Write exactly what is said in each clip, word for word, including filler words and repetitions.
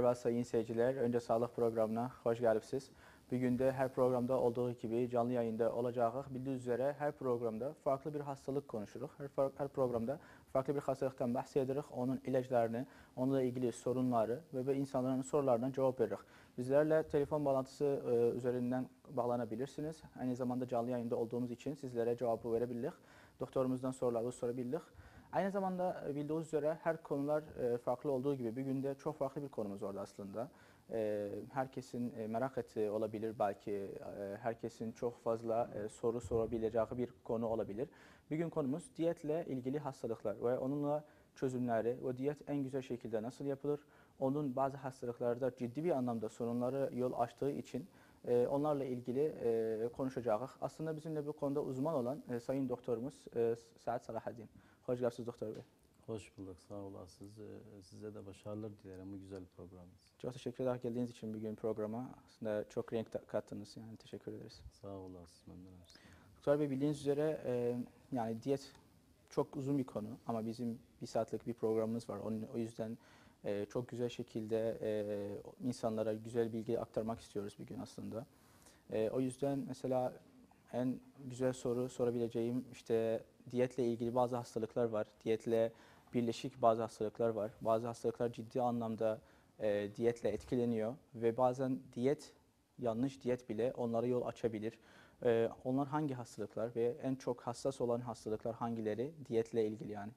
Merhaba sayın seyirciler. Önce sağlık programına hoş geldiniz. Bugün de her programda olduğu gibi canlı yayında olacağız. Bildiğiniz üzere her programda farklı bir hastalık konuşuruz. Her, her programda farklı bir hastalıktan bahsederiz. Onun ilaçlarını, onunla ilgili sorunları ve insanların sorularından cevap veririz. Bizlerle telefon bağlantısı e, üzerinden bağlanabilirsiniz. Aynı zamanda canlı yayında olduğumuz için sizlere cevabı verebiliriz. Doktorumuzdan soruları sorabiliriz. Aynı zamanda bildiğiniz üzere her konular farklı olduğu gibi bugün de çok farklı bir konumuz orada aslında. Herkesin merak ettiği olabilir, belki herkesin çok fazla soru sorabileceği bir konu olabilir. Bugün konumuz diyetle ilgili hastalıklar ve onunla çözümleri ve diyet en güzel şekilde nasıl yapılır? Onun bazı hastalıklarda ciddi bir anlamda sorunları yol açtığı için onlarla ilgili konuşacağız. Aslında bizimle bu konuda uzman olan Sayın Doktorumuz Saad Salahaddin. Hoş geldiniz doktor bey. Hoş bulduk, sağ olasınız. Size de başarılar dilerim bu güzel programınız. Çok teşekkür ederim geldiğiniz için bugün programa. Aslında çok renk kattınız, yani teşekkür ederiz. Sağ olasınız, memnunum. Doktor bey, bildiğiniz üzere e, yani diyet çok uzun bir konu ama bizim bir saatlik bir programımız var. Onun, o yüzden e, çok güzel şekilde e, insanlara güzel bilgi aktarmak istiyoruz bugün aslında. E, o yüzden mesela en güzel soru sorabileceğim, işte diyetle ilgili bazı hastalıklar var. Diyetle birleşik bazı hastalıklar var. Bazı hastalıklar ciddi anlamda e, diyetle etkileniyor ve bazen diyet, yanlış diyet bile onlara yol açabilir. E, onlar hangi hastalıklar ve en çok hassas olan hastalıklar hangileri diyetle ilgili yani?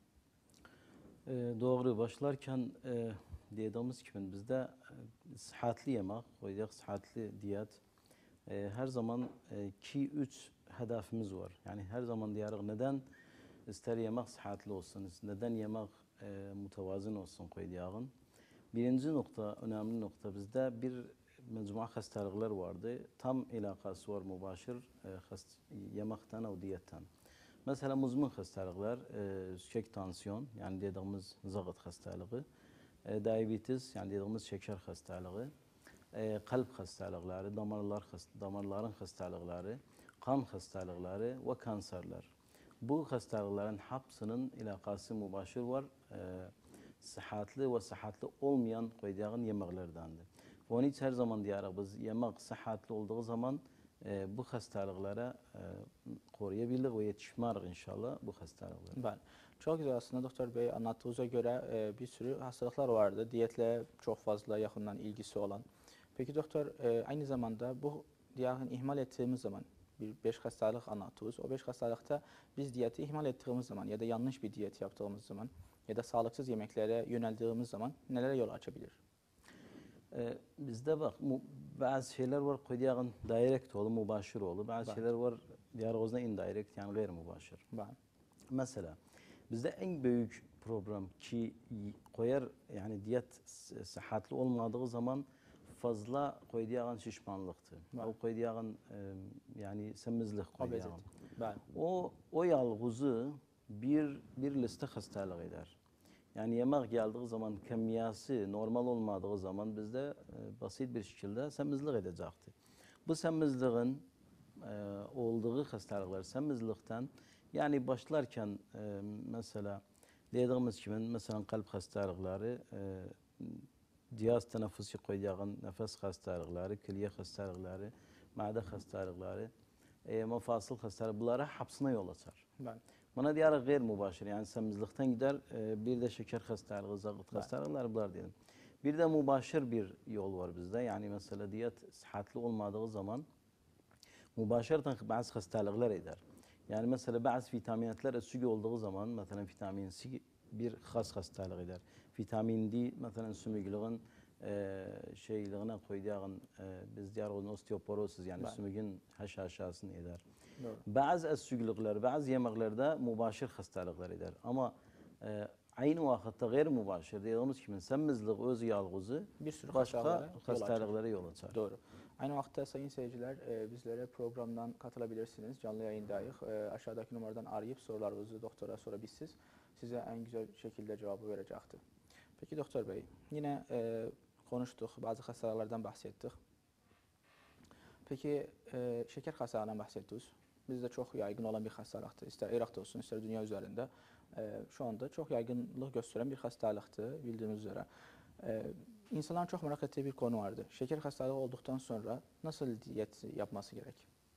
E, doğru, başlarken e, dediğimiz gibi bizde e, sıhhatli yemek, koyacak sıhhatli diyet. E, her zaman iki üç hedefimiz var. Yani her zaman diyarıq neden ister yemek sıhhatli olsun, neden yemek e, mutevazın olsun koyacağın. Birinci nokta, önemli nokta bizde bir mecmua hastalıklar vardı. Tam ilakası var mübaşir e, hast, yemekten o diyetten. Mesela muzmun hastalıklar, e, şek tansiyon yani dediğimiz zağıt hastalığı, e, diabetes yani dediğimiz şeker hastalığı, e, kalp hastalıkları, damarlar, damarların hastalıkları, kan hastalıkları ve kanserler. Bu hastalıkların hepsinin ilakası mübaşir var. E, sıhhatli ve sıhhatli olmayan koyacağın yemeklerdendir. Onun için her zaman diyarıq biz yemek sıhhatli olduğu zaman e, bu hastalıklara e, koruyabilir ve yetişmez inşallah bu hastalıklara. Ben. Çok güzel aslında doktor bey, anlattığınıza göre e, bir sürü hastalıklar vardı. Diyetle çok fazla yakından ilgisi olan. Peki doktor, e, aynı zamanda bu diyarın ihmal ettiğimiz zaman bir beş hastalık anlattınız. O beş hastalıkta biz diyeti ihmal ettiğimiz zaman ya da yanlış bir diyet yaptığımız zaman ya da sağlıksız yemeklere yöneldiğimiz zaman nelere yol açabilir? Ee, bizde bak bazı şeyler var koyacağın direkt olu, mübaşir olu. Bazı ben. şeyler var diğer ozda indirect yani gayr mübaşir. Ben. Mesela bizde en büyük problem ki koyar yani diyet sıhhatli olmadığı zaman fazla koyacağın şişmanlıktı. Ben. O koyacağın e, yani semizlik koyacağın. Ben. O o yalğızı bir bir liste hastalığı eder. Yani yemek geldiği zaman kimyası normal olmadığı zaman bizde e, basit bir şekilde semizlik edecekti. Bu semizliğin e, olduğu hastalıklar semizlikten yani başlarken e, mesela dediğimiz gibi mesela kalp hastalıkları, e, cihaz teneffüsü koyacağın nefes hastalıkları, külye hastalıkları, mide hastalıkları, e, mafasıl hastalıkları bunlara hepsine yol açar. Ben. Buna diyarıq gayr mübaşir yani semizlikten gider e, bir de şeker hastalığı, zağıt hastalıkları bunlar diyelim. Bir de mübaşir bir yol var bizde yani mesela diyet sıhhatli olmadığı zaman mübaşirten bazı hastalıklar eder. Yani mesela bazı vitaminler eksik olduğu zaman mesela vitamin C bir has hastalık eder. Vitamin D mesela sümüklüğün e, şeyliğine koyacağın e, biz diyarıq onun osteoporosis yani sümüğün haşhaşasını eder. Doğru. Bazı eksiklikler, bazı yemeklerde mübaşir hastalıklar eder. Ama e, aynı vakitte gayr mübaşir dediğimiz gibi semizlik özü yalğızı bir sürü başka hastalıklara yol açar. Doğru. Aynı vakitte sayın seyirciler e, bizlere programdan katılabilirsiniz. Canlı yayındayız. E, aşağıdaki numaradan arayıp sorularınızı doktora sorabilirsiniz. Size en güzel şekilde cevabı verecektir. Peki doktor bey, yine e, konuştuk, bazı hastalıklardan bahsettik. Peki e, şeker hastalığından bahsediyoruz. Bizde çok yaygın olan bir hastalıktı. İster Irak'ta olsun, ister dünya üzerinde. E, şu anda çok yaygınlık gösteren bir hastalıktı bildiğiniz üzere. E, İnsanların çok merak ettiği bir konu vardı. Şeker hastalığı olduktan sonra nasıl diyet yapması gerek?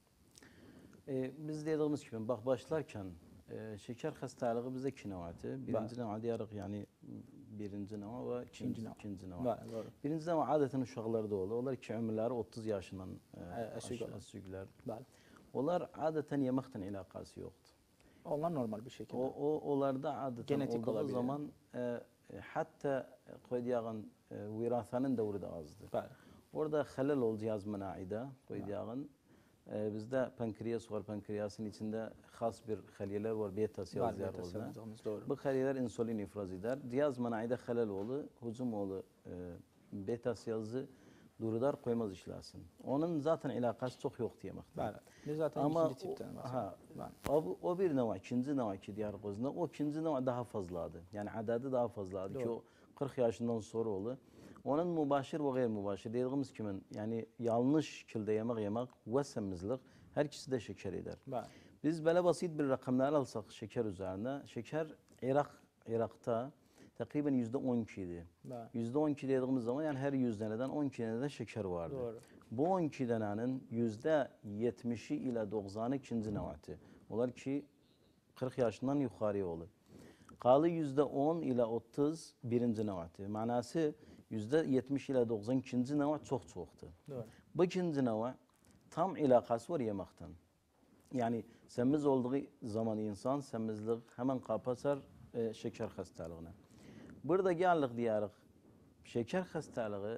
E, biz dediğimiz gibi bak başlarken e, şeker hastalığı bizde iki nevatı. Birinci nevat diyarıq yani birinci nevat ve ikinci, İkinci nevat. ikinci nevat. Bəli, doğru. Birinci nevat adeten uşaqlarda olur. Onlar ki ömürləri otuz yaşından e, əsüq olan. əsüqlər. Bəli. Onlar adeten yemekten alakası yoktu. Onlar normal bir şekilde. O, o onlarda adeten Genetik olduğu olabilir. zaman e, e, hatta koydiyağın e, virathanın devri de azdı. Bəli. Orada halal ol cihaz menaide koydiyağın. E, bizde pankreas var. Pankreasın içinde has bir haliyeler var. Beta siyazlar beta siyazlarımız, doğru. Bu haliyeler insülin ifraz eder. Cihaz menaide halal oğlu, hücum oğlu e, beta siyazı durudar koymaz işlersin. Onun zaten alakası çok yok diyemekten. Bəli. Biz zaten Ama ikinci tipten o, bahsediyoruz. ha, o, o bir neva, ikinci neva ki diğer gözünde, o ikinci neva daha fazladı. Yani adedi daha fazladı ki o kırk yaşından sonra oldu. Onun mübaşir ve gayr mübaşir dediğimiz kimin yani yanlış şekilde yemek yemek ve semizlik her ikisi de şeker eder. Bəli. Biz böyle basit bir rakamlar alsak şeker üzerine, şeker Irak, Irak'ta takriben yüzde on iki idi. Bəli. Yüzde on iki dediğimiz zaman yani her yüz deneden on iki denede şeker vardı. Doğru. Bu on iki denenin yüzde yetmişi ile doksanı ikinci nevatı. Onlar ki kırk yaşından yukarıya olur. Kalı yüzde on ile otuz birinci nevatı. Manası yüzde yetmiş ile doksan ikinci nevat çok çoktu. Doğru. Bu ikinci nevat tam ilakası var yemekten. Yani semiz olduğu zaman insan semizlik hemen kapasar e, şeker hastalığına. Burada geldik diyarıq. Şeker hastalığı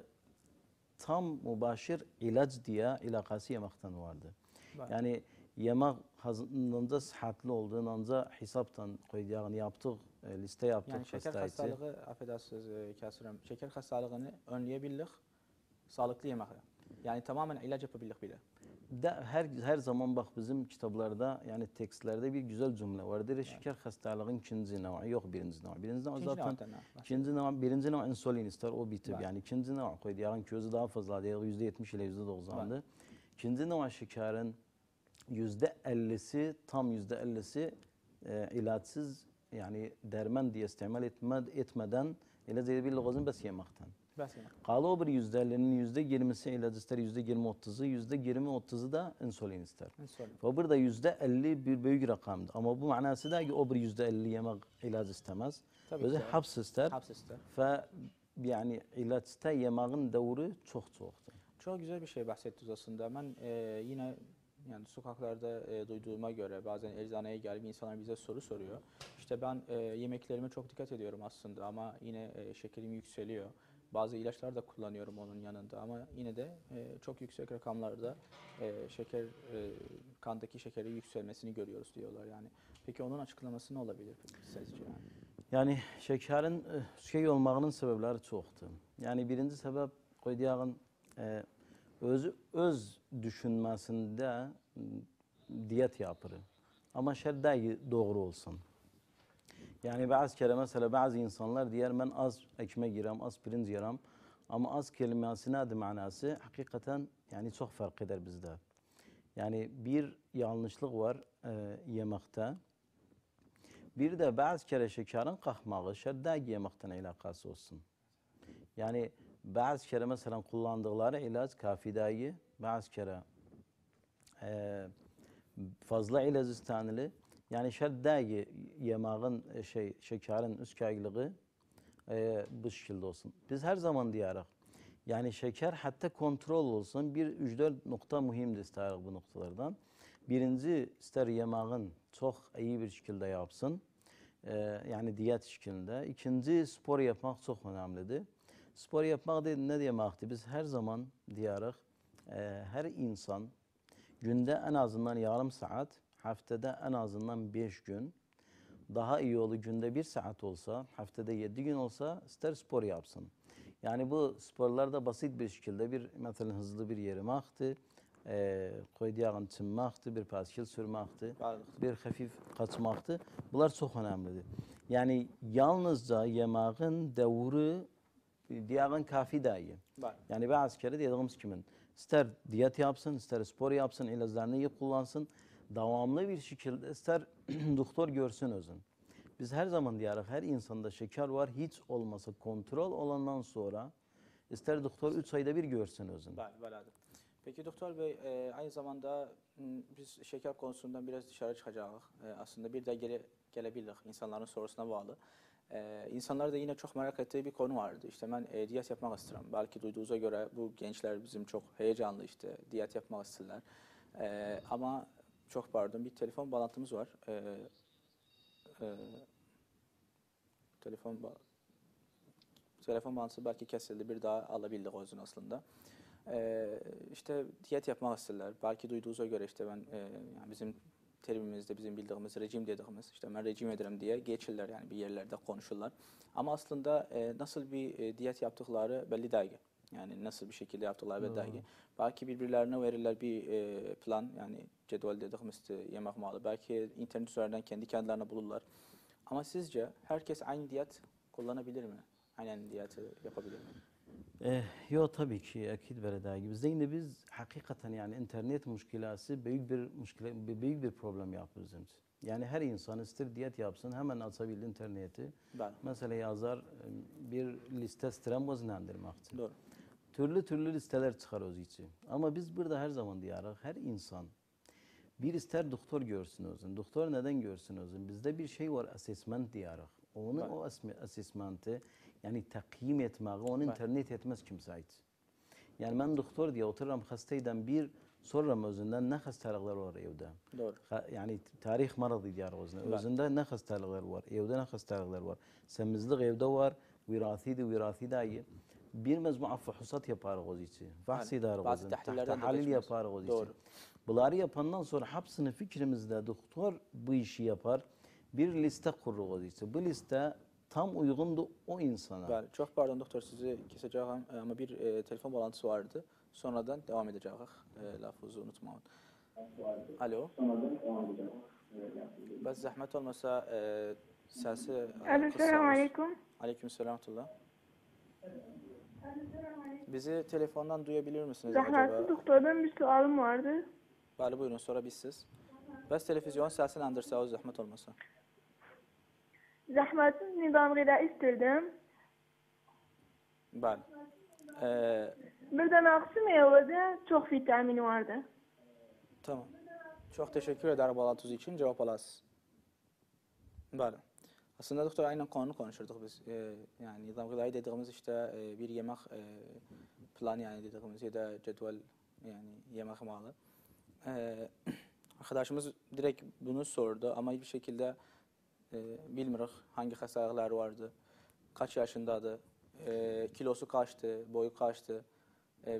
tam mübaşir ilaç diye ilakası yemekten vardı. Bəli. Yani yemek hazırlığında sıhhatli olduğunca hesaptan koyduğunu yaptık, e, liste yaptık. Yani şeker hastayı. hastalığı, affedersiniz e, Kasırım, şeker hastalığını önleyebildik sağlıklı yemekle. Yani tamamen ilaç yapabildik bile. De, her her zaman bak bizim kitaplarda yani tekstlerde bir güzel cümle vardır. Evet. Şeker hastalığının ikinci nevi yok birinci nevi. Birinci nevi zaten ikinci nevi birinci nevi insülin ister o bitir. Evet. Yani ikinci nevi koydu. Yani közü daha fazla değil yüzde yetmiş ile yüzde doksandı. Evet. İkinci nevi şekerin yüzde ellisi tam yüzde ellisi e, ilaçsız yani derman diye istemal etmed, etmeden ilaç edebilir lazım bes yemekten. Kalı o bir yüzde ellinin yüzde yirmisi ilaç ister, yüzde yirmi otuzu, yüzde yirmi otuzu da insülin ister. İnsülin. Ve burada yüzde elli bir büyük rakamdı. Ama bu manası da ki o bir yüzde elli yemek ilaç istemez. Özü haps ister. Haps ister. Ve yani ilaçta yemeğin devri çok çoktu. Çok güzel bir şey bahsettiniz aslında. Ben e, yine yani sokaklarda e, duyduğuma göre bazen eczaneye gelip insanlar bize soru soruyor. İşte ben e, yemeklerime çok dikkat ediyorum aslında ama yine e, şekerim yükseliyor. Bazı ilaçlar da kullanıyorum onun yanında ama yine de e, çok yüksek rakamlarda e, şeker e, kandaki şekeri yükselmesini görüyoruz diyorlar yani. Peki onun açıklaması ne olabilir sizce yani? Yani şekerin şey olmağının sebepleri çoktu. Yani birinci sebep koyduğun e, öz öz düşünmesinde diyet yapır. Ama şerdi doğru olsun. Yani bazı kere mesela bazı insanlar diyer ben az ekmek yiyorum, az pirinç yiyorum. Ama az kelimesinin adı manası hakikaten yani çok fark eder bizde. Yani bir yanlışlık var e, yemekte. Bir de bazı kere şekerin kalkmağı şeddaki yemekten alakası olsun. Yani bazı kere mesela kullandıkları ilaç kafidayı, bazı kere e, fazla ilaç istenili. Yani şeddaki yemeğin şey şekerin üst kaygılığı e, bu şekilde olsun. Biz her zaman diyarıq. Yani şeker hatta kontrol olsun bir üç dört nokta mühimdir isterik bu noktalardan. Birinci ister yemeğin çok iyi bir şekilde yapsın. Ee, yani diyet şeklinde. İkinci spor yapmak çok önemlidir. Spor yapmak de, ne demektir? Biz her zaman diyarıq e, her insan günde en azından yarım saat, haftada en azından beş gün daha iyi olur günde bir saat olsa, haftada yedi gün olsa ister spor yapsın. Yani bu sporlarda basit bir şekilde bir mesela hızlı bir yürümaktı, e, koyduğun çınmaktı, bir paskil sürmaktı, bir hafif kaçmaktı. Bunlar çok önemlidir. Yani yalnızca yemeğin devri diyağın kafi dahi. Yani bazı kere dediğimiz kimin ister diyet yapsın, ister spor yapsın, ilaçlarını iyi kullansın, devamlı bir şekilde ister doktor görsün özün. Biz her zaman diyarıq, her insanda şeker var, hiç olmasa kontrol olandan sonra İster doktor üç ayda bir görsün özünü. Bəli, belədir. Peki doktor bey, e, aynı zamanda m, biz şeker konusundan biraz dışarı çıkacağız. E, aslında bir de gele, gelebiliriz insanların sorusuna bağlı. E, insanlar da yine çok merak ettiği bir konu vardı. İşte ben e, diyet yapmak istiyorum. Belki duyduğunuza göre bu gençler bizim çok heyecanlı işte diyet yapmak isterler. E, ama çok pardon bir telefon bağlantımız var. E, e, telefon ba telefon bağlantısı belki kesildi. Bir daha alabildik o yüzden aslında. Ee, işte diyet yapmak isterler. Belki duyduğunuza göre işte ben e, yani bizim terimimizde bizim bildiğimiz rejim dediğimiz işte ben rejim ederim diye geçirler yani bir yerlerde konuşurlar. Ama aslında e, nasıl bir e, diyet yaptıkları belli değil. Yani nasıl bir şekilde yaptıkları belli değil. Belki birbirlerine verirler bir e, plan yani cedvel dediğimiz yemek malı. Belki internet üzerinden kendi kendilerine bulurlar. Ama sizce herkes aynı diyet kullanabilir mi? Aynı diyeti yapabilir mi? Eh, yo tabii ki akid böyle gibi. Bizde biz hakikaten yani internet müşkilası büyük bir müşkile, büyük bir problem yapıyor bizim için. Yani her insan ister diyet yapsın hemen açabildi interneti. Bəli. Mesela yazar bir liste strem vazınlandırmak için. Doğru. Türlü türlü listeler çıkar o için. Ama biz burada her zaman diyarız her insan bir ister doktor görsün özün. Doktor neden görsün özün? Bizde bir şey var assessment diyarız. Onu Bəli. o assessment'ı yani takdim etmeyi onu internet etmez kimse ait. Yani ben doktor diye otururum hastaydan bir soruram özünden ne hastalıklar var evde. Doğru. Yani tarih maradı diyar özünde. Bəli. Özünde ne hastalıklar var? Evde ne hastalıklar var? Semizlik evde var. Virasiydi virasiydi. Bir mecmua fuhusat yaparız o için. Fahsi darız. Bazı tahlillerden de Tahlil geçmez. yaparız o için. Doğru. Bunları yapandan sonra hepsini fikrimizde doktor bu işi yapar. Bir liste kururuz o için. Bu liste tam uygundu o insana. Bəli. Çox pardon doktor sizi keseceğim ama bir e, telefon bağlantısı vardı. Sonradan devam edeceğiz. E, lafınızı unutmayın. Alo. Bəs zəhmət olmasa e, səsi Selamun aleyküm. Aleykümselam tullah. Bizi telefondan duyabilir misiniz Zahmetli acaba? doktordan bir sualım vardı. Bəli buyurun sonra biz siz. Bəs televizyon səsini endirsəniz zəhmət olmasa. Zahmetsiz nizam gıda istedim. Bəli. Ee, Bir de naksı meyvede çok vitamini vardı. tamam. Çok teşekkür ederim bağlantınız için. Cevap alasınız. Bəli. Aslında doktor aynen konu konuşurduk biz. Ee, yani nizam gıdayı dediğimiz işte e, bir yemek e, plan yani dediğimiz ya da cedvel yani yemek malı. Ee, arkadaşımız direkt bunu sordu ama bir şekilde e, bilmiyoruz hangi hastalıklar vardı, kaç yaşındadı, e, kilosu kaçtı, boyu kaçtı. E,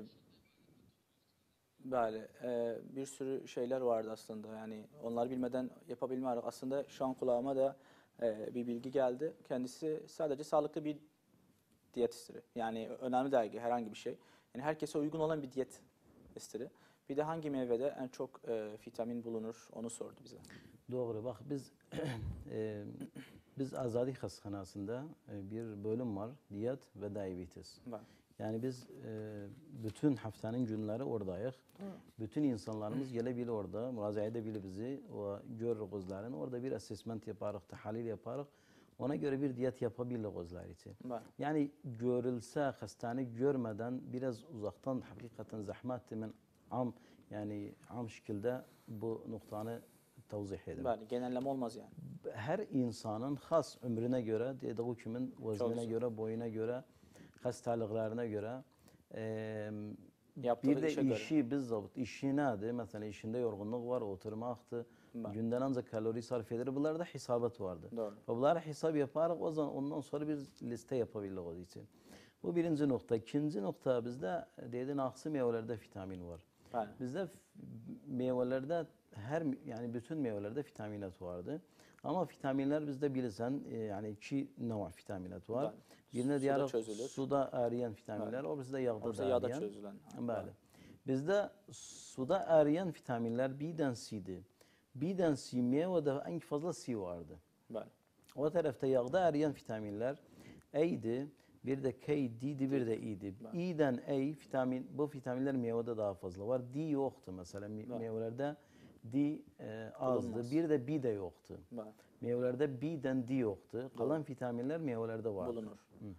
böyle e, bir sürü şeyler vardı aslında yani onları bilmeden yapabilmiyoruz. Aslında şu an kulağıma da e, bir bilgi geldi. Kendisi sadece sağlıklı bir diyet istiri. Yani önemli değil herhangi bir şey. Yani herkese uygun olan bir diyet istiri. Bir de hangi meyvede en çok e, vitamin bulunur onu sordu bize. Doğru. Bak biz e, biz Azadi Hastanesi'nde e, bir bölüm var. Diyet ve diabetes. Var. Yani biz e, bütün haftanın günleri oradayız. Bütün insanlarımız gelebilir orada. Müracaat edebilir bizi. O görür gözlerini. Orada bir assessment yaparız, tahlil yaparız. Ona göre bir diyet yapabilir gözler için. Var. Yani görülse hastane görmeden biraz uzaktan hakikaten zahmet demen am yani am şekilde bu noktanı tavzih edelim. Bəli, genelleme olmaz yani. Her insanın has ömrüne göre, dediği kimin veznine güzel. göre, boyuna göre, hastalıklarına göre e, Yaptığı bir de işe göre. işi bizzat işi nedir? Mesela işinde yorgunluk var, oturmaktı. Var. Günden ancak kalori sarf eder. Bunlarda hesabat vardı. Doğru. Ve bunları hesap yaparak o zaman ondan sonra bir liste yapabilir o için. Bu birinci nokta. İkinci nokta bizde dediğin aksı meyvelerde vitamin var. Bəli. Bizde meyvelerde her yani bütün meyvelerde vitaminat vardı. Ama vitaminler bizde bilirsen e, yani iki nova vitaminat var. Bəli. Birine Suda diğer çözülür. suda eriyen vitaminler, o bizde yağda Orada da yağda eriyen. çözülen. Bəli. Bizde suda eriyen vitaminler birden C'di. Birden C meyvede en fazla C vardı. Bəli. O tarafta yağda eriyen vitaminler A'ydi, bir de K, D'di, bir de E'di. E'den A vitamin, bu vitaminler meyvede daha fazla var. D yoktu mesela Me- meyvelerde D e, azdı. Bulunmaz. Bir de B de yoktu. Bəli. Meyvelerde B'den D yoktu. Kalan vitaminler meyvelerde vardı. Bulunur.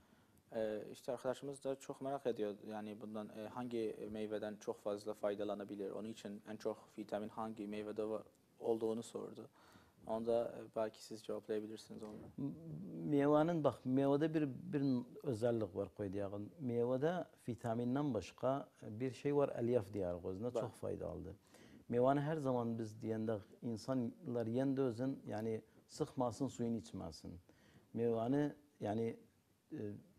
Ee, işte arkadaşımız da çok merak ediyor. Yani bundan e, hangi meyveden çok fazla faydalanabilir? Onun için en çok vitamin hangi meyvede va- olduğunu sordu. Onu da e, belki siz cevaplayabilirsiniz onu. M- Meyvanın bak meyvede bir bir özellik var koyduğun. Meyvede vitaminden başka bir şey var elyaf diyar gözüne Var. çok faydalı. Meyvanı her zaman biz diyende insanlar yende özün yani sıkmasın suyunu içmesin. Meyvanı yani e,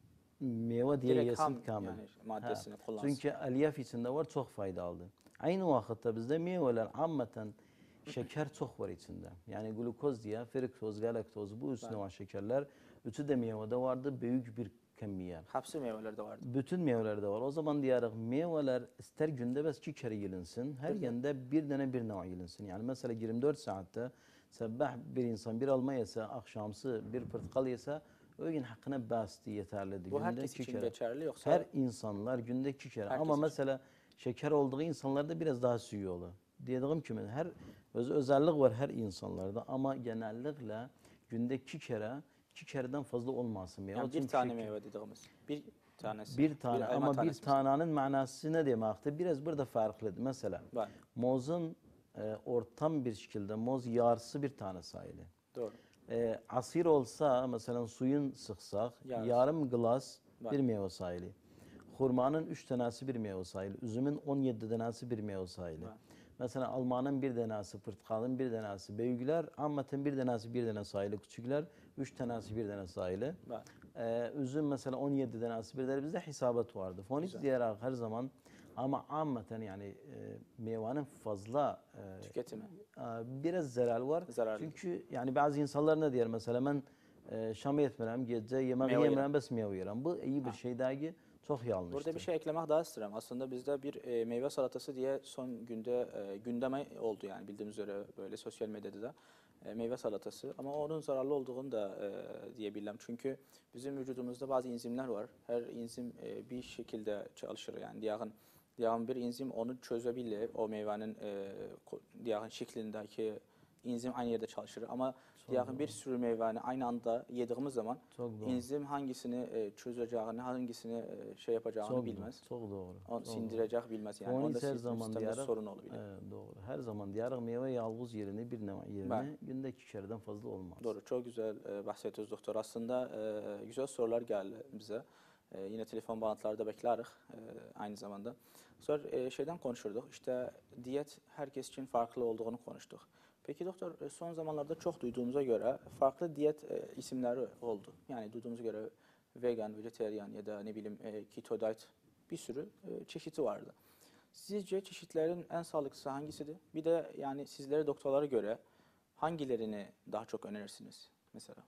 meyve diye Direkt ham yesin kamil. yani maddesini Ha. kullansın. Çünkü elyaf içinde var çok faydalı. Aynı vakitte bizde meyveler ammeten şeker çok var içinde. Yani glukoz diye fruktoz, galaktoz bu üstüne var şekerler. Üçü de meyvede vardı büyük bir kemiyet. Hepsi meyvelerde vardı. Bütün meyvelerde var. O zaman diyerek meyveler ister günde bes iki kere yilinsin. Her günde bir tane bir neva yilinsin. Yani mesela yirmi dört saatte sabah bir insan bir alma yese, akşamsı bir portakal yese o gün hakkına bastı yeterlidir. Bu Günde herkes iki için kere. geçerli yoksa Her insanlar günde iki kere. Herkes Ama için. mesela şeker olduğu insanlarda biraz daha suyu olur. Diyediğim gibi her öz özellik var her insanlarda ama genellikle günde iki kere iki kereden fazla olmasın. yani bir Çünkü tane şeker- meyve dediğimiz. Bir tanesi. bir tane elma ama bir tanesi mesela. tanenin manası ne demektir? Biraz burada farklıdır. Mesela Var. mozun e, ortam bir şekilde moz yarısı bir tane sayılı. Doğru. E, asir olsa mesela suyun sıksak Yarısı. yarım glas Var. bir meyve sayılı. Hurmanın üç tanesi bir meyve sayılı. Üzümün on yedi tanesi bir meyve sayılı. Var. Mesela almanın bir tanesi, portakalın bir tanesi, büyükler ammetin bir tanesi bir tane sayılı, küçükler üç tanesi bir tane sayılı. Var. Ee, üzüm mesela on yedi tanesi bir de bizde hesabat vardı. Fonik diyerek her zaman ama ammeten yani e, meyvanın fazla e, Tüketimi. e, biraz zarar var. Zararlı. Çünkü yani bazı insanlar ne diyor mesela ben e, şam yetmirem, gece yemek Meyve yemirem, yerim. bes meyve yerim. Bu iyi bir şey değil, çok yanlış. Burada bir şey eklemek daha isterim. Aslında bizde bir e, meyve salatası diye son günde e, gündeme oldu yani bildiğimiz üzere böyle sosyal medyada da e, meyve salatası. Ama onun zararlı olduğunu da e, diyebilirim. Çünkü bizim vücudumuzda bazı enzimler var. Her enzim e, bir şekilde çalışır yani. Diğer, diğer bir enzim onu çözebilir. O meyvenin e, ko- diğer şeklindeki enzim aynı yerde çalışır. Ama diğer bir sürü meyveni aynı anda yediğimiz zaman Çok doğru. enzim hangisini e, çözeceğini, hangisini e, şey yapacağını Çok bilmez. Doğru, çok doğru. Onu çok sindirecek bilmez yani. Fonis Onda her sistem, zaman sistemde diyerek, sorun olabilir. evet, doğru. Her zaman diyerek meyve yalnız yerini bir nema yerini Ben- günde iki kereden fazla olmaz. Doğru, çok güzel e, bahsediyoruz doktor. Aslında e, güzel sorular geldi bize. E, yine telefon bağlantılarda bekleriz e, aynı zamanda. Sonra e, şeyden konuşurduk. İşte diyet herkes için farklı olduğunu konuştuk. Peki doktor e, son zamanlarda çok duyduğumuza göre farklı diyet e, isimleri oldu. Yani duyduğumuza göre vegan, vejetaryen ya da ne bileyim e, keto diet bir sürü e, çeşidi vardı. Sizce çeşitlerin en sağlıklısı hangisidir? Bir de yani sizlere doktorlara göre hangilerini daha çok önerirsiniz mesela?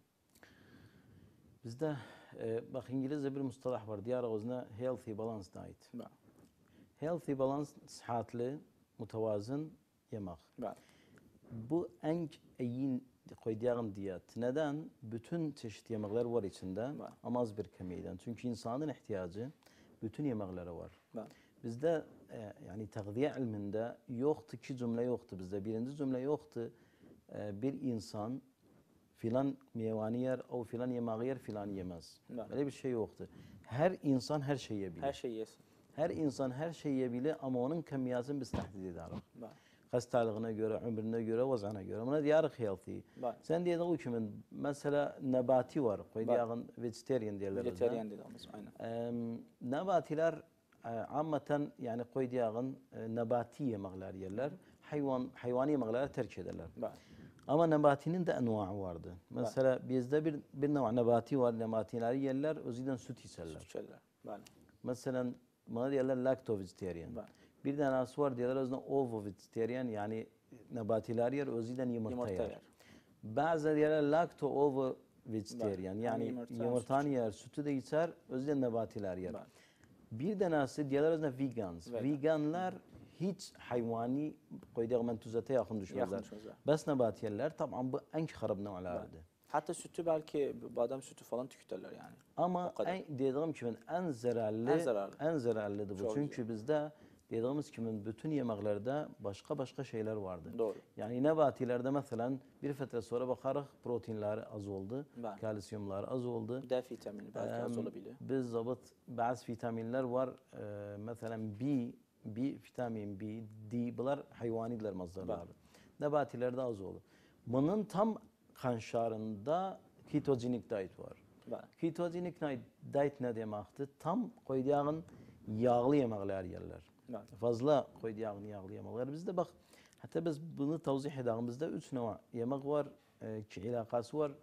Bizde e, bak İngilizce bir mustalah var. Diyar ağzına healthy balance diet. Ben, Healthy balance sıhhatli, mutavazın yemek. ben, Bu en iyi koyduğum diyet. Neden? Bütün çeşit yemekler var içinde Var. ama az bir kemiyden. Çünkü insanın ihtiyacı bütün yemeklere var. ben, Bizde e, yani tağziye ilminde yoktu ki cümle yoktu bizde. Birinci cümle yoktu. E, bir insan filan meyvani yer o filan yemeği yer filan yemez. Ben. Böyle bir şey yoktu. Her insan her şeyi yiyebilir. her şeyi yesin. Her insan her şeyi yiyebilir ama onun kemiyatını biz tahdid ederiz. Ben, Hastalığına göre, ömrüne göre, vazana göre. Buna diyarık healthy. ben. Sen diye o kimin mesela nebati var. Koyduğun vegetarian diyorlar. Vejetaryen dediğimiz aynen. Eee, Nebatiler e, ammeten yani koyduğun e, nebati yemekler yerler. Hayvan, hayvani yemekleri terk ederler. Ben, Ama nebatinin de envaı vardı. Mesela bizde bir bir nev nebati var. Nebatileri yerler, özüden süt içerler. sütçeler. Ben, Mesela bana diyorlar lacto vegetarian. ben. Bir tanesi var diyorlar özünden ovo vegetarian yani nebatiler yer, özüden yumurta, Yumurta yer. yer. Bazı diyorlar lacto ovo vegetarian Ben. yani Yani yumurta, yumurtanı yer, sütü de içer, özüden nebatiler yer. Ben. Bir tanesi diyorlar özünden vegans. Vegan. Veganlar hiç hayvani koyduğum mentuzata yakın düşmezler. Yakın düşmezler. Bes nebati yerler. Tabii bu en harap nevlerdi. Hatta sütü belki badem sütü falan tüketirler yani. Ama O kadar. en, dediğim gibi en zararlı, En zararlı. en zararlıdır bu. Çok Çünkü bizde dediğimiz gibi bütün yemeklerde başka başka şeyler vardı. Doğru. Yani nebatilerde mesela bir fetre sonra bakarız proteinler az oldu, Ben. kalsiyumlar az oldu. D vitamini belki az olabilir. بالضبط bazı vitaminler var. Ee, mesela B, B vitamin B, D bunlar hayvaniler mazdarları. Nebatilerde az olur. Bunun tam kanşarında ketojenik diet var. Ben. Ketojenik diet ne demektir? Tam koyduğun yağlı yemekler yerler. Ben. Fazla koyduğun yağlı yemekler. Bizde bak hatta biz bunu tavzih edelim. Bizde üç neva yemek var, e, ki ilakası var.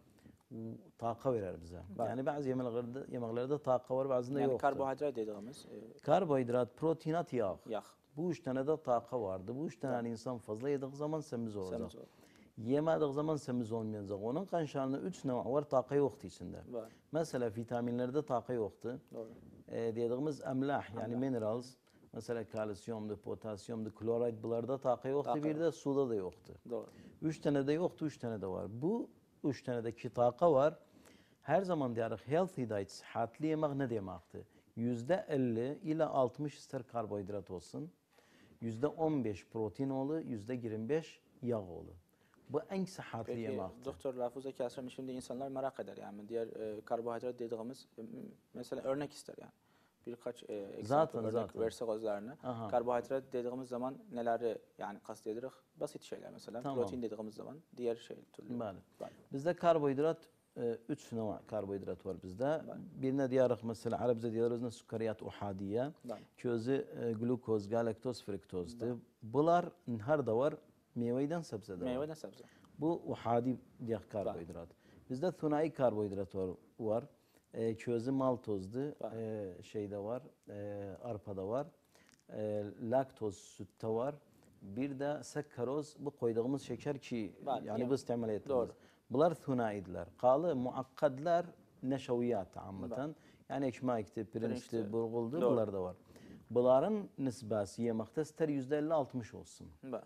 Taaka verir bize. Ben. Yani bazı yemeklerde yemeklerde taaka var, bazında Yani yok. karbohidrat dediğimiz e, Karbonhidrat, proteinat, yağ. yağ. Bu üç tane de taaka vardı. Bu üç tane insan fazla yediği zaman semiz olacak. Semiz olur. Yemediği zaman semiz olmayacak. Onun kanşarında üç neva var, taaka yoktu içinde. Var. Mesela vitaminlerde taaka yoktu. Doğru. E, dediğimiz emlah yani minerals. Mesela kalsiyumdu, potasyumdu, klorid bunlarda taaka yoktu. Taaka Bir de suda da yoktu. Doğru. Üç tane de yoktu, üç tane de var. Bu üç tane de ki taaka var. Her zaman diyoruz healthy diet, sıhhatli yemek ne demekti? Yüzde elli ile altmış ister karbonhidrat olsun. Yüzde on beş protein olur, yüzde yirmi beş yağ olur. Bu en sıhhatli Peki yemektir. doktor lafıza keserim şimdi insanlar merak eder yani diğer e, karbohidrat dediğimiz e, mesela örnek ister yani. Birkaç e, example Zaten, örnek zaten. versek özlerine. Aha. Karbohidrat dediğimiz zaman neleri yani kastediyoruz? Basit şeyler mesela. Tamam. Protein dediğimiz zaman diğer şey türlü. Bəli. Bəli. Bizde karbonhidrat e, üç nova karbonhidrat var bizde. Birine diyarıq mesela Arapça diyorlar özüne sukariyat uhadiye. Bəli. Ki özü e, glukoz, galaktoz, fruktozdur. Bunlar her da var. Meyveden sebzede var. Meyveden sebze. Bu uhadi diye karbonhidrat. Bizde thunai karbonhidrat var. var. E, ki özü maltozdu. E, şeyde var. E, arpada var. E, laktoz sütte var. Bir de sakkaroz bu koyduğumuz şeker ki Bəli, yani yəni, bu istemal ettiğimiz. doğru. Bunlar thunaidiler. Kalı muakkadlar neşaviyat ameten. Yani ekmekti, pirinçti, Pirinçti. burguldu Doğru. bunlar da var. Bunların nisbesi yemekte ister yüzde elli altmış olsun. Ben.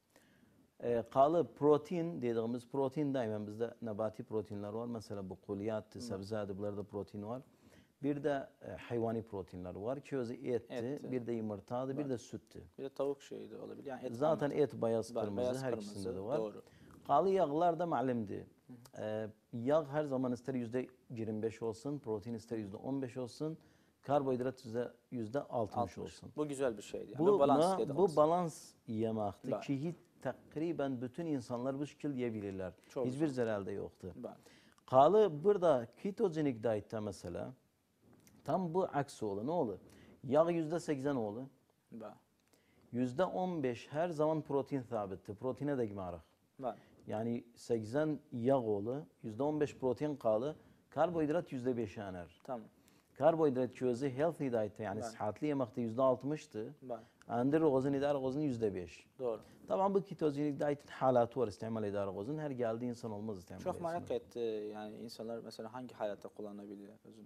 E, kalı protein dediğimiz protein daima bizde nebati proteinler var. Mesela bu kuliyat, sebzeydi bunlarda protein var. Bir de e, hayvani proteinler var ki özü etti, Etti. bir de yumurtadı, bir de süttü. Bir de tavuk şeyi de olabilir. Yani et Zaten anlatın. et beyaz Var, kırmızı beyaz her kırmızı, ikisinde de var. doğru. Kalı yağlar da malimdi. Ee, yağ her zaman ister yüzde yirmi beş olsun, protein ister yüzde on beş olsun, karbonhidrat yüzde yüzde altmış altmış. olsun. Bu güzel bir şeydi. Yani Bu, bu balans buna- dediğimiz. bu balans yemekti Var. ki hiç takriben bütün insanlar bu şekilde yiyebilirler. Çok Hiçbir zararda yoktu. Ben. Kalı burada ketojenik diyette mesela tam bu aksi olur. Ne olur? Yağ yüzde seksen olur. Ben. Yüzde on beş her zaman protein sabitti. Proteine de gimarıq. Ben. Yani seksen yağ olur, yüzde on beş protein kalı, karbonhidrat yüzde beş yanar. Tamam. Karbonhidrat közü healthy diet yani sıhhatli yemekte yüzde altmıştı. Ben. Andır gozun idare gozun yüzde beş. Doğru. Tabii bu ketojenik dietin halatı var istemal idare gozun. Her geldiği insan olmaz istemal. Çok merak etti. Yani insanlar mesela hangi hayatta kullanabilir özünü?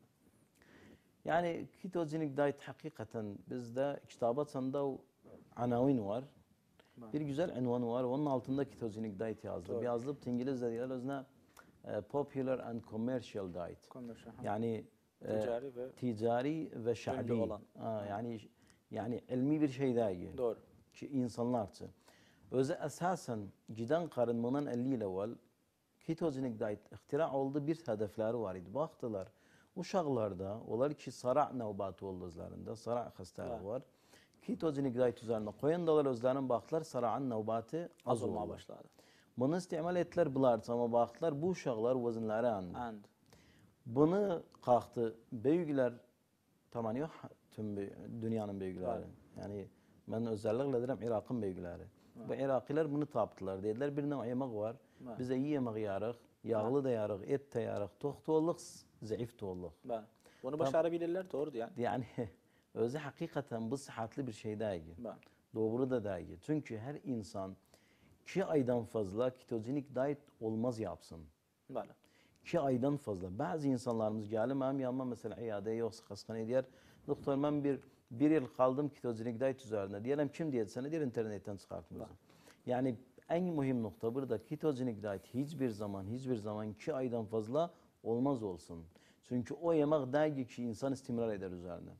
Yani ketojenik diet hakikaten bizde kitabatında anavin var. Bir güzel ünvanı var. Onun altında ketojenik diet yazdı. Doğru. Bir yazdı İngilizce diyorlar özüne e, popular and commercial diet. Konuşalım. Yani e, Ticari ve ticari ve şa'bi. olan. Ha, yani yani ilmi bir şey değil. doğru. Ki insanlar için. Özü esasen giden karınmanın elli ile evvel ketojenik diet ihtira oldu bir hedefleri var idi. Baktılar. Uşaqlarda olar ki sara' navbatı oldu özlerinde. Sara' hastalığı var. Ketojenik diet üzerine koyandalar özlerine baktılar sara'ın navbatı az Az olmaya oldu. başladı. Bunu istimal ettiler bular ama baktılar bu uşaqlar vazınları andı. And. Bunu kalktı büyükler tamam yok tüm büy- dünyanın büyükleri. Yani ben özellikle derim Irak'ın büyükleri. Bu Irakiler bunu taptılar. Dediler bir nevi yemek var. Var. Bize iyi yemek yarıq, yağlı da yarıq, et de yarıq, tok da olduk, zayıf da olduk. Ben. Bunu başarabilirler doğru yani. Yani özü hakikaten bu sıhhatli bir şey değil. Ben. Doğru da değil. Çünkü her insan iki aydan fazla ketojenik diet olmaz yapsın. Ben. İki aydan fazla. Bazı insanlarımız geldi benim yanıma mesela iyadeye yoksa hastaneye diyer. Doktor ben bir bir yıl kaldım ketojenik diyet üzerine. Diyelim kim diyet sana diğer internetten çıkartmıyor. Yani en mühim nokta burada ketojenik diyet hiçbir zaman hiçbir zaman iki aydan fazla olmaz olsun. Çünkü o yemek değil ki insan istimrar eder üzerine.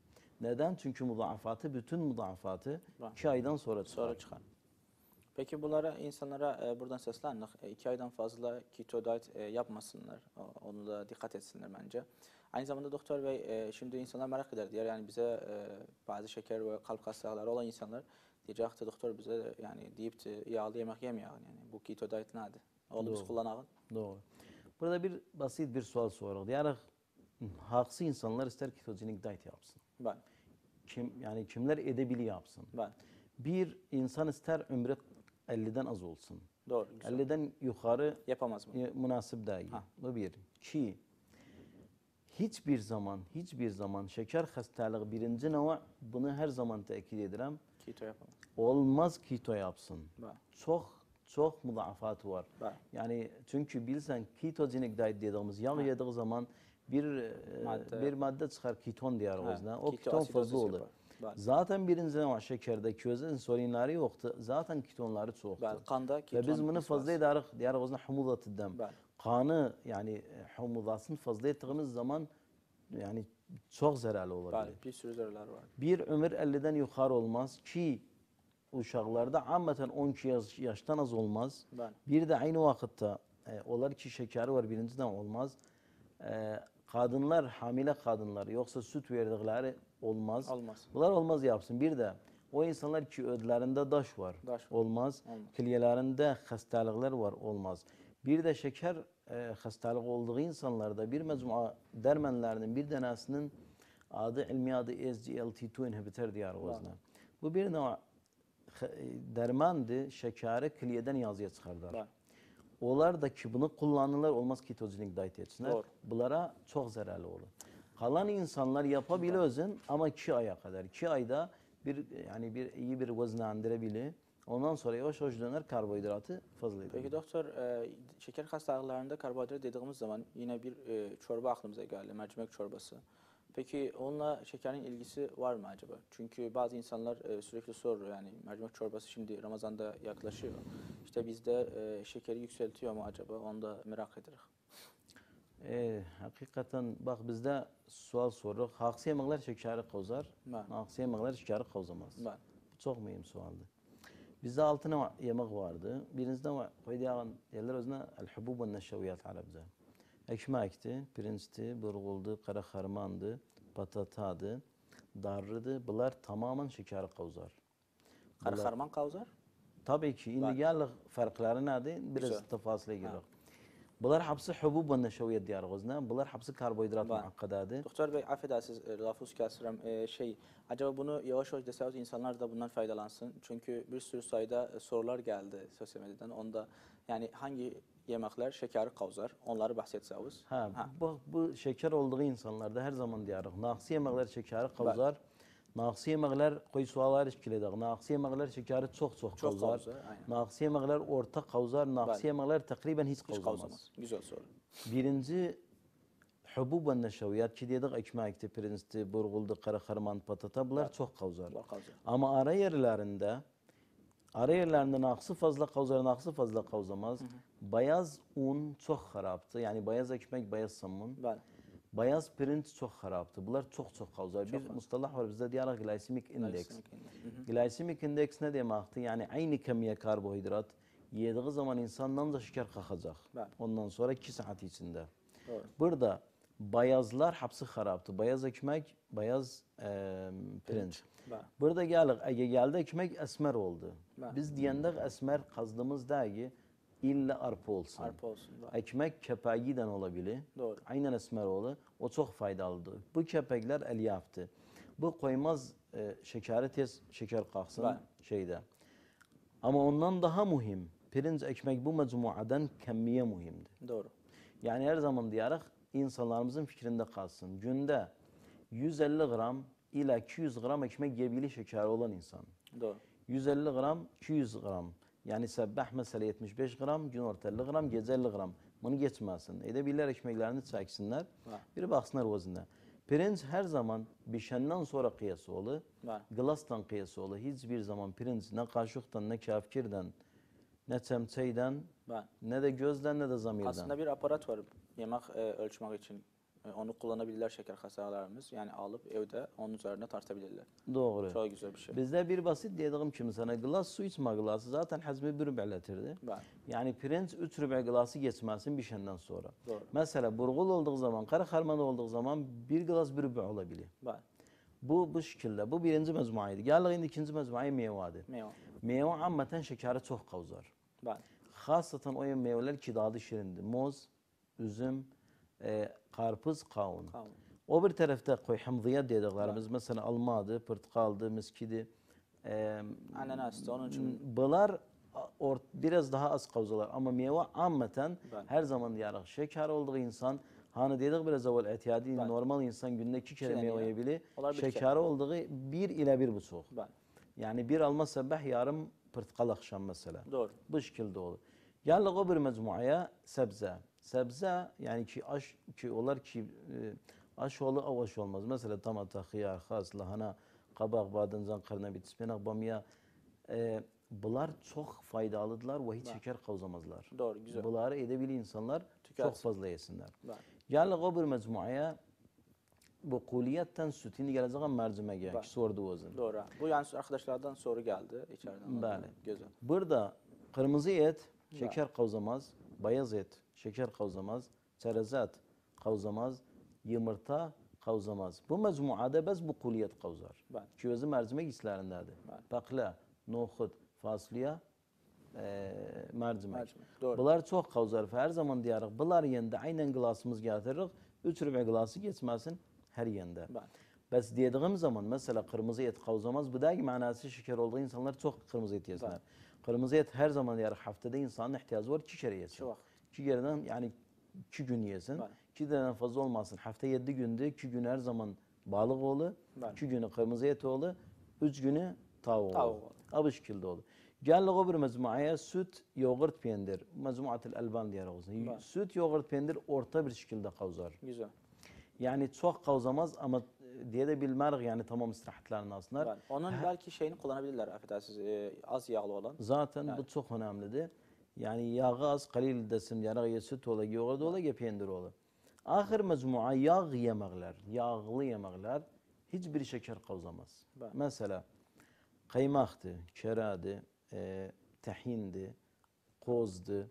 Neden? Çünkü mudaafatı, bütün mudaafatı Var. iki aydan sonra çıkar. Sonra çıkar. Peki bunlara insanlara e, buradan seslendik. E, iki aydan fazla keto diet e, yapmasınlar. O- Onu da dikkat etsinler bence. Aynı zamanda doktor bey e, şimdi insanlar merak eder diyor. Yani bize e, bazı şeker ve kalp hastalıkları olan insanlar diyecekti doktor bize de, yani deyip de yağlı yemek yemeyin yani. Bu keto diet nedir? Onu biz Doğru. kullanalım. Doğru. Burada bir basit bir sual soruldu. Yani haksız insanlar ister ketojenik diet yapsın. Ben, Kim yani kimler edebiliyor yapsın. ben. Bir insan ister ömrü elliden az olsun. Doğru, güzel. elliden yukarı Yapamaz mı? e, münasip değil. Ha. Bu bir. İki, hiçbir zaman, hiçbir zaman şeker hastalığı birinci nova bunu her zaman tekit ederim. Keto yapamaz. Olmaz keto yapsın. Ben, Çok çok müdaafat var. ben. Yani çünkü bilsen ketojenik diet dediğimiz yağ yediği zaman bir Madde. madde. bir madde çıkar keton diyor Ha, özne. O keto keton asidozis fazla olur. yapar. Ben, Zaten birinci neva şekerde közde insülinleri yoktu. Zaten ketonları çoktu. ben. Kanda Ve keton biz bunu fazla nisbası. ederek diğer özne humudatı dem. Ben, Kanı yani humudasını fazla ettiğimiz zaman yani çok zararlı olabilir. ben. Bir sürü zararlar var. Bir ömür elliden yukarı olmaz ki uşaklarda ammeten on iki yaş, yaştan az olmaz. Ben, Bir de aynı vakitte e, olar ki şekeri var birinciden olmaz. E, kadınlar, hamile kadınlar yoksa süt verdikleri olmaz. olmaz. Bunlar olmaz yapsın. Bir de o insanlar ki ödlerinde daş var. Daş var. Olmaz. Olmaz. Kiliyelerinde hastalıklar var. Olmaz. Bir de şeker e, hastalığı olduğu insanlarda bir mecmua dermanlarının bir tanesinin adı ilmi adı S G L T iki inhibitor diyor özne. Bu bir nova dermandı, şekeri kiliyeden yazıya çıkardılar. Ben, Onlar da ki bunu kullanırlar olmaz ketojenik diet etsinler. Doğru. Bunlara çok zararlı olur. Kalan insanlar yapabiliyorsun ama iki aya kadar. iki ayda bir yani bir iyi bir veznendirebilir. Ondan sonra yavaş yavaş döner karbonhidratı fazla peki edebilir. doktor, e, şeker hastalıklarında karbonhidrat dediğimiz zaman yine bir e, çorba aklımıza geldi, mercimek çorbası. Peki onunla şekerin ilgisi var mı acaba? Çünkü bazı insanlar e, sürekli soruyor yani mercimek çorbası şimdi Ramazan'da yaklaşıyor. İşte bizde e, şekeri yükseltiyor mu acaba? Onu da merak ederiz. E, hakikaten bak bizde sual soru. Haksız yemekler şekeri kozar. Ben, Haksız yemekler şekeri kozamaz. ben, Bu çok mühim sualdı. Bizde altı ne yemek vardı. Birincide var. Koyduğun yerler özüne el-hubub ve neşeviyat Arapça. Ekmekti, pirinçti, burguldu, kara harmandı, patatadı, darrıdı. Bunlar tamamen şekeri kozar. kara harman kavzar? Tabii ki. Şimdi gel farkları nedir? Biraz Güzel. tefasile girer. Bunlar hepsi hubub ve neşeviyat diyor özüne. Bunlar hepsi karbonhidrat Ben. muakkadadır. Doktor Bey affedersiniz, e, lafız kesiyorum. E, şey, acaba bunu yavaş yavaş deseniz insanlar da bundan faydalansın. Çünkü bir sürü sayıda e, sorular geldi sosyal medyadan. Onda yani hangi yemekler şekeri kavzar? Onları bahsetseniz. Ha, Ha. Bu, bu şeker olduğu insanlarda her zaman diyoruz. Naksı yemekler şekeri kavzar. Naksı yemekler koyu suallar işkiledir. Naksı yemekler şekeri çok çok Çok kavzar. kavzar, aynen. Naksı yemekler orta kavzar. Naksı Bəli. yemekler takriben hiç Hiç kavzamaz. kavzamaz. Güzel soru. Birinci hubub ve neşeviyat ki dedik ekmekti, pirinçti, burguldu, kara harman, patata bunlar çok kavzar. Bunlar kavzar. Ama ara yerlerinde ara yerlerinde naksı fazla kavzar, naksı fazla kavzamaz. Beyaz un çok haraptı. Yani beyaz ekmek, beyaz samun. Ben, Beyaz pirinç çok haraptı. Bunlar çok çok kavzar. Bir mustalah var bizde diyorlar glycemic index. Glycemic index ne demekti? Yani aynı kemiye karbonhidrat yediği zaman insandan da şeker kalkacak. Ben. Ondan sonra iki saat içinde. doğru. Burada beyazlar hepsi haraptı. Beyaz ekmek, beyaz e, pirinç. Ben, Burada geldik, Ege geldi ekmek esmer oldu. Ben. Biz diyendek esmer kazdığımız dergi illa arpa olsun. arpa olsun. Ben. Ekmek kepeğiden olabilir. Doğru. Aynen esmeroğlu. O çok faydalıdır. Bu kepekler elyafti. Bu koymaz e, şekeri tez şeker kalksın Ben. şeyde. Ama ondan daha mühim. Pirinç ekmek bu mecmuadan kemiye mühimdir. Doğru. Yani her zaman diyarak insanlarımızın fikrinde kalsın. Günde yüz elli gram ila iki yüz gram ekmek yiyebilir şekeri olan insan. Doğru. yüz elli gram, iki yüz gram. Yani sabah mesela yetmiş beş gram, gün orta elli gram, gece elli gram. Bunu geçmesin. Edebilirler ekmeklerini çeksinler. Ha. Bir baksınlar vazına. Pirinç her zaman pişenden sonra kıyası olur. Ben. Glastan kıyası olur. Hiçbir zaman pirinç ne kaşıktan, ne kafkirden, ne çemçeyden, Ben. ne de gözden, ne de zamirden. Aslında bir aparat var yemek e, ölçmek için. e, onu kullanabilirler şeker hastalarımız. Yani alıp evde onun üzerine tartabilirler. Doğru. Çok güzel bir şey. Bizde bir basit dediğim kimi sana glas su içme glası zaten hazmi bir rüb'letirdi. Ben. Yani pirinç üç rüb'a glası geçmesin bir şeyden sonra. Doğru. Mesela burgul olduğu zaman, kara harman olduğu zaman bir glas bir rüb'a olabilir. Ben. Bu bu şekilde. Bu birinci mecmuaydı. Geldiğinde ikinci mecmuayı meyvedir. Meyve. Meyve ammeten şekeri çok kavzar. Ben. Hasatan o meyveler ki dadı şirindi. Muz, üzüm, e, karpuz, kavun. Kavun. O bir tarafta koy hamziye dediklerimiz mesela almadı, portakaldı, miskidi. E, Ananas da onun için. Bunlar or, biraz daha az kavzalar ama meyve ammeten Ben. her zaman diyarıq. Şeker olduğu insan hani dedik biraz evvel etiyadi Ben. normal insan günde iki kere İki tane meyve ya. yebili. Olar bir kere. Şekeri olduğu bir ile bir buçuk. Ben. Yani bir alma sabah yarım portakal akşam mesela. Doğru. Bu şekilde olur. Geldik o bir mecmuaya sebze. Sebze yani ki aş ki olar ki e, aş olur av aş olmaz. Mesela tomata, xiyar, xas, lahana, kabak, badımcan, karnabahar, ispanak, bamya. E, bunlar çok faydalıdırlar ve hiç şeker kavzamazlar. Doğru, güzel. Bunları edebilir insanlar Tüketsin. çok fazla yesinler. Ben. Geldik o bir mecmuaya bu kuliyetten sütini geleceğin mercimeğe ki sordu özün. Doğru. Bu yani arkadaşlardan soru geldi içeriden. Bəli. Güzel. Burada kırmızı et şeker kavzamaz, beyaz et şeker kavzamaz, çerez et kavzamaz, yumurta kavzamaz. Bu mecmuada bez bu kuliyet kavzar. Ben. Ki özü mercimek islerindedir. Bakla, nohut, fasulye, e, mercimek. Mercimek, doğru. Bunlar çok kavzar. Her zaman diyarıq. Bunlar yende aynen glasımız getiririk. Üç rübə glası geçmesin her yende. Ben. Bes dediğim zaman mesela kırmızı et kavzamaz. Bu da manası şeker olduğu insanlar çok kırmızı et yesinler. Kırmızı et her zaman yani haftada insanın ihtiyacı var iki kere yesin. Çok. İki kereden yani iki gün yesin. Ben. İki günden fazla olmasın. Hafta yedi günde iki gün her zaman balık oğlu. Ben. İki günü kırmızı et oğlu. Üç günü tavuk Tavuk oğlu. oğlu. Abi şekilde olur. Geldik o bir mecmuaya süt, yoğurt, peynir. Mecmuatul elban diyarız. Ben. Süt, yoğurt, peynir orta bir şekilde kavzar. Güzel. Yani çok kavzamaz ama diye de bilmerik yani tamam istirahatlerini alsınlar. Ben. Onun belki şeyini kullanabilirler affedersiniz. E, az yağlı olan. Zaten Yani. bu çok önemlidir. Yani yağı az, kalil desim, yani ya süt ola, yoğurt ola, ya peynir ola. Ahir mecmua yağ yemekler, yağlı yemekler hiçbir şeker kavzamaz. Ben. Mesela kaymaktı, keradi, e, tahindi, kozdu,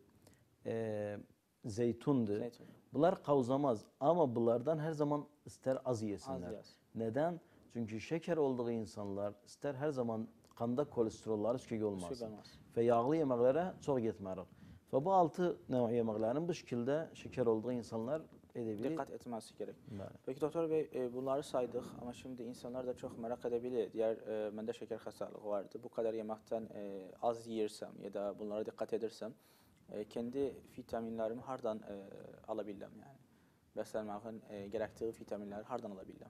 e, zeytundu. Zeytun. Bunlar kavzamaz ama bunlardan her zaman ister az yesinler. Az yesin. Neden? Çünkü şeker olduğu insanlar ister her zaman kanda kolesterolları düşük olmasın. Düşük olmaz. Ve yağlı yemeklere çok gitmerik. Ve bu altı nev yemeklerin bu şekilde şeker olduğu insanlar edebilir. Dikkat etmesi gerek. Evet. Peki doktor bey e, bunları saydık ama şimdi insanlar da çok merak edebilir. Diğer e, bende şeker hastalığı vardı. Bu kadar yemekten e, az yersem ya da bunlara dikkat edersem e, kendi vitaminlerimi hardan e, alabilirim yani. Beslenmenin e, gerektiği vitaminleri hardan alabilirim.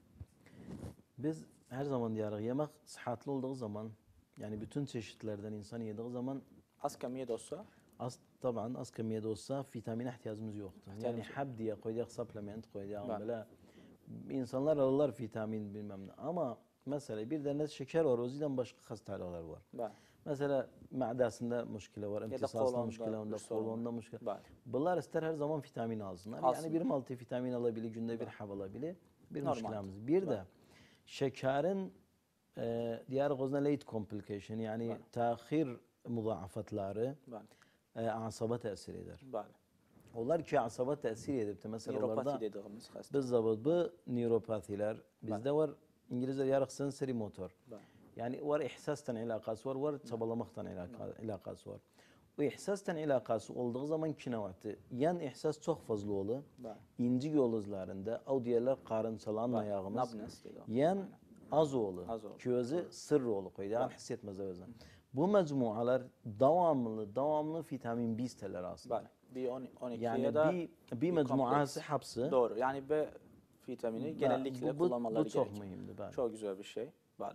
Biz her zaman diyarıq yemek sıhhatli olduğu zaman yani bütün çeşitlerden insan yediği zaman Az kemiyet olsa az taban az kemiyede olsa vitamine ihtiyacımız yoktur. Yani İhtiyacımız yok. hab diye koyacak supplement koyacak Ben. böyle insanlar alırlar vitamin bilmem ne ama mesela bir tane şeker var o yüzden başka hastalıklar var. ben. Mesela madesinde müşkile var, da imtisasında kolonda müşkile, bir onda sorun var. kolonda müşkile. Ben. Bunlar ister her zaman vitamin alsınlar. Alsınlar. Yani bir multivitamin alabilir, günde bir hab alabilir. Bir Normal. müşkilemiz. Bir de şekerin e, diğer gözüne late complication yani Ben. tahir mudaafatları Ben. e, asaba tesir eder. Ben. Onlar ki asaba tesir edip de mesela Nöropati onlarda dediğimiz hasta. bizzabıt bu nöropatiler bizde var İngilizce yarık sensory motor. Ben. Yani var ihsastan ilakası var, var çabalamaktan ilaka- ilakası var. O ihsastan ilakası olduğu zaman kinavati. Yan ihsas çok fazla olur. Ben. İnci yoluzlarında, o diğerler karınsalan ayağımız. Nabnes dedi. Yan az olur. Az olur. Közü sır olur koydu. Yani hissetmez özden. Bu mecmualar devamlı, devamlı vitamin B isterler aslında. Ben. Bir on iki Yani ya da bir, bir mecmuası hapsı. Doğru. Yani B vitamini genellikle bu, bu, kullanmaları bu çok gerekiyor. mühimdi. Ben. Çok güzel bir şey. Var.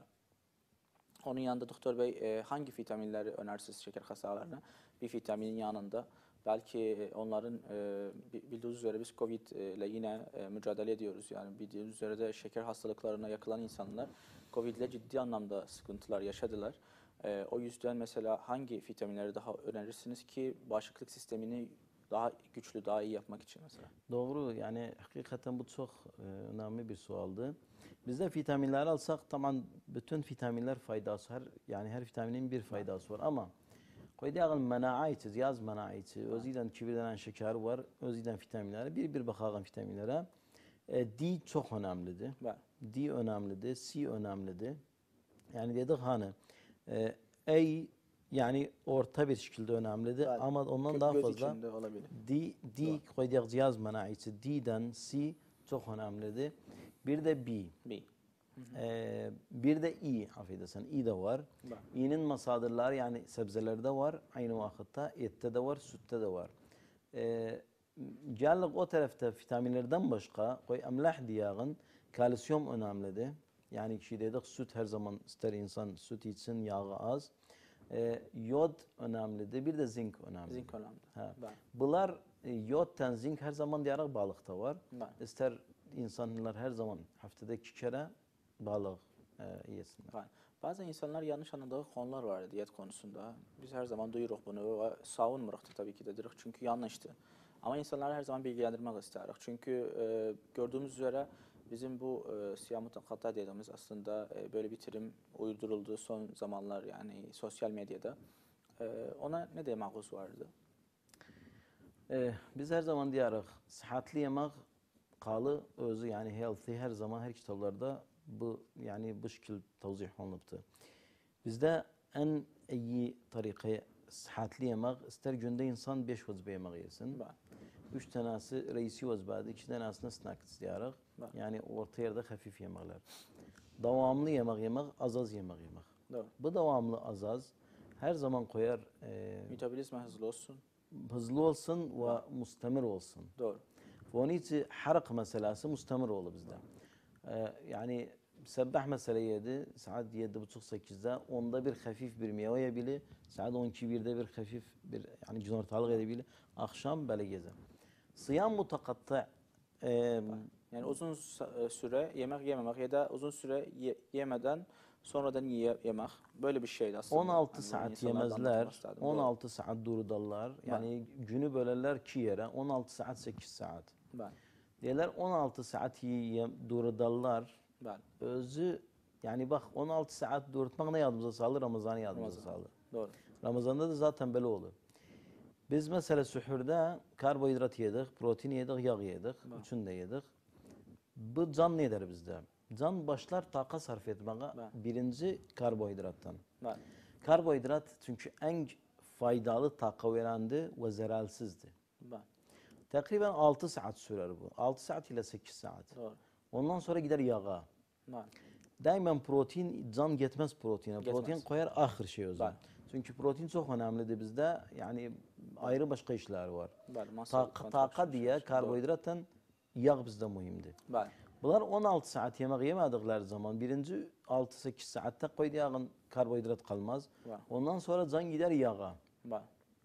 Onun yanında doktor bey e, hangi vitaminleri önerirsiniz şeker hastalarına? Bir vitaminin yanında belki e, onların e, bildiğiniz üzere biz Covid ile yine e, mücadele ediyoruz. Yani bildiğiniz üzere de şeker hastalıklarına yakılan insanlar Covid ile ciddi anlamda sıkıntılar yaşadılar. E, o yüzden mesela hangi vitaminleri daha önerirsiniz ki bağışıklık sistemini daha güçlü, daha iyi yapmak için mesela? Doğru. Yani hakikaten bu çok e, önemli bir sualdı. Bizde vitaminleri alsak tamam bütün vitaminler faydası her yani her vitaminin bir faydası var ama koyduğun menaati, cihaz menaati, özüyle kibirlenen şeker var, özüyle vitaminleri, bir bir bakalım vitaminlere. E, D çok önemlidir. Bəli. D önemlidir, C önemlidir. Yani dedik hani e, A yani orta bir şekilde önemlidir Bəli. ama ondan Gö- daha göz fazla içinde olabilir. D, D koyduğumuz cihaz menaiti D'den C çok önemlidir. Bir de B. B. Ee, bir de i affedersen i de var. Var. İ'nin masadırları yani sebzelerde var. Aynı vakitte ette de var, sütte de var. Ee, Geldik o tarafta vitaminlerden başka koy emlah diyağın kalsiyum önemlidir. Yani kişi dedik süt her zaman ister insan süt içsin yağı az. Ee, yod önemlidir. Bir de zinc önemli. Zink önemli. Ha. Bəli. Bunlar e, yodten zinc her zaman diyerek balıkta var. Bəli. İster insanlar her zaman haftada iki kere balık e, yesinler. Bəli. Bazen insanlar yanlış anladığı konular var diyet konusunda. Biz her zaman duyuruq bunu ve savunmuruq da tabii ki de dedik çünkü yanlıştı. Ama insanları her zaman bilgilendirmek istedik. Çünkü e, gördüğümüz üzere bizim bu e, siyah mutakata dediğimiz aslında e, böyle bir terim uyduruldu son zamanlar yani sosyal medyada. E, ona ne dememiz vardı? E, biz her zaman diyerek sıhhatli yemek kalı özü yani healthy her zaman her kitaplarda bu yani bu şekil tavzih olunubdu. Bizde en iyi tarikayı sıhhatli yemek ister günde insan beş vazbe yemek yesin. Bəli. Üç tanesi reisi vazbedi, iki tanesini snack diyerek. Bəli. Yani orta yerde hafif yemekler. Devamlı yemek yemek, az az yemek yemek. Doğru. Bu devamlı az az her zaman koyar e, Metabolizma hızlı olsun. hızlı olsun ve mustamir olsun. Doğru. Onun için harak meselesi mustamir olur bizde. Ee, yani sebbah mesele yedi, saat yedi buçuk sekizde, onda bir hafif bir meyve yebili, saat on iki birde bir hafif bir yani gün ortalık edebilir, akşam böyle gezer. Sıyam mutakatta e, Yani uzun sa- süre yemek yememek ya da uzun süre ye- yemeden sonradan ye- yemek böyle bir şeydi aslında. on altı Yani saat insanlara da yemezler, anlatmak istedim. on Doğru. altı saat dururlar. Yani günü bölerler iki yere, on altı saat sekiz saat. Ben, Diyorlar on altı saat yiyem dururlar. ben. Özü yani bak on altı saat durutmak ne yardımcı sağlar? Ramazan'ı yardımcı Ramazan. sağlar. Doğru. Ramazan'da da zaten böyle olur. Biz mesela sühürde karbonhidrat yedik, protein yedik, yağ yedik. Üçünü de yedik. Bu can ne eder bizde? Can başlar takat sarf etmeye Ben. birinci karbonhidrattan. Ben, Karbonhidrat çünkü en faydalı taka verendi ve zeralsizdi. ben. Takriben altı saat sürer bu. altı saat ile sekiz saat. Doğru. Ondan sonra gider yağa. Ben, Daima protein, can gitmez proteine. Gitmez. Protein koyar ahir şey o zaman. Ben. Çünkü protein çok önemlidir bizde. Yani ayrı başka işler var. ben. Masa Ta kontrol taka için diye şey. karbonhidrattan yağ bizde mühimdir. Doğru. Ben, Bunlar on altı saat yemek yemedikleri zaman birinci altı sekiz saatte koyduğu yağın karbonhidrat kalmaz. Ben. Ondan sonra can gider yağa. ben.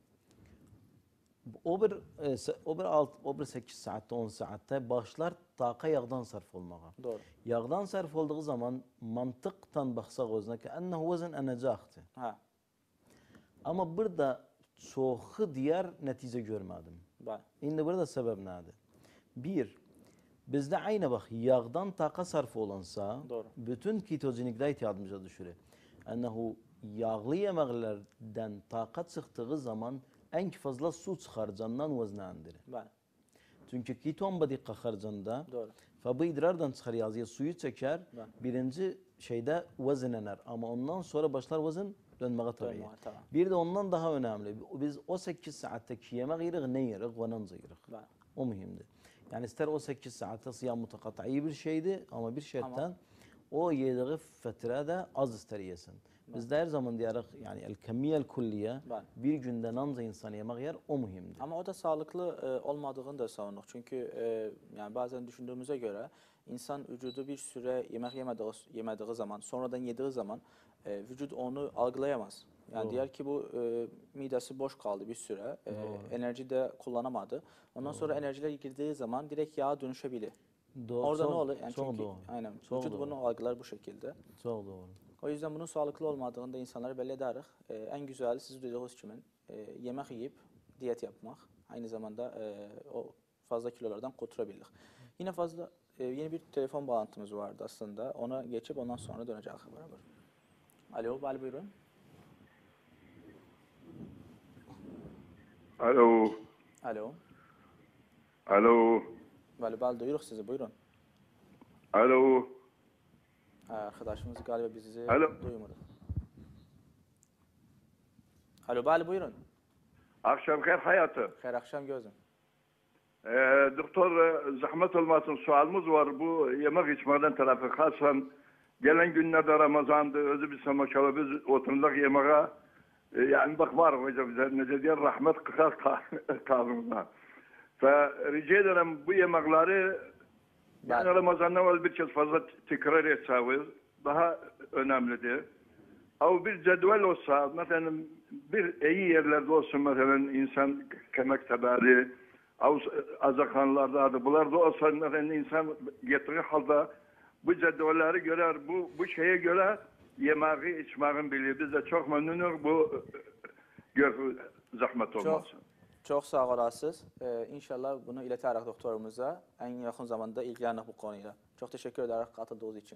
O bir, e, se- o bir, alt, o bir sekiz saatte on saatte başlar taka yağdan sarf olmaya. Doğru. Yağdan sarf olduğu zaman mantıktan baksak özüne ki ennehu vezin enecaktı. Ha, Ama burada çoğu diğer netice görmedim. ben. Şimdi burada sebep nedir? Bir, bizde aynı bak yağdan taka sarf olansa Doğru. bütün ketojenik diyet yardımcı düşürür. Ennehu yağlı yemeklerden takat çıktığı zaman en fazla su çıkar candan veznendirir. Ben, Çünkü keton badi kaharcanda doğru. fa bu idrardan çıkar yazıya suyu çeker. Ben. Birinci şeyde vezinener ama ondan sonra başlar vezin dönmeye tabii. Dönmeye, tamam. Bir de ondan daha önemli. Biz o sekiz saatteki yemek yiyiriz ne yiyiriz ve nanza yiyiriz. Ben, O mühimdi. Yani ister o sekiz saatte siyam mutakat'i bir şeydi ama bir şarttan o yediği fetrede az ister yesin. Biz de her zaman diyerek yani el kemmiyel kulliye Ben. bir günde nanza insan yemek yer o mühimdi. ama o da sağlıklı e, olmadığını da savunduk. Çünkü e, yani bazen düşündüğümüze göre insan vücudu bir süre yemek yemediği, yemediği zaman, sonradan yediği zaman e, vücut onu algılayamaz. Yani Doğru. diğer ki bu e, midesi boş kaldı bir süre, e, enerji de kullanamadı. Ondan sonra enerjiler girdiği zaman direkt yağa dönüşebilir. Doğru, Orada çok- ne olur? Yani çok çünkü doğru. aynen Çok vücut doğru. bunu algılar bu şekilde. Çok doğru. O yüzden bunun sağlıklı olmadığını da insanlara belli ederiz. E, en güzeli siz dediğiniz için e, yemek yiyip diyet yapmak. aynı zamanda e, o fazla kilolardan kurtulabildik. Yine fazla e, yeni bir telefon bağlantımız vardı aslında. Ona geçip ondan sonra döneceğiz beraber. Alo, Bali buyurun. Alo. Alo. Alo. Bali Bali duyuyoruz sizi, buyurun. Alo. Ha, arkadaşımız galiba bizi Alo. duymadı. Alo Bali buyurun. Akşam hayır hayatı. Hayır akşam gözüm. Ee, doktor e, zahmet olmasın sualımız var. Bu yemek içmeden tarafı hasan gelen günlerde Ramazan'dı. Özü bir samaşalı biz oturulak yemeğe e, yani bak var hocam bize ne diyor rahmet kıkar kavimden. Rica ederim bu yemekleri yani Ramazan'dan evvel bir kez fazla tekrar etseniz daha önemlidir. Ama bir cedvel olsa mesela bir iyi yerlerde olsun mesela insan kemek tabari azakhanlarda bunlar da olsa mesela insan getirir halde bu cedvelleri görer bu bu şeye göre yemeği içmeğin bilir. Biz de çok memnunuz bu gör zahmet olmasın. Çok, çok sağ olasınız. Ee, inşallah bunu ileterek doktorumuza en yakın zamanda ilgilenir bu konuyla. Çok teşekkür ederim katıldığınız için.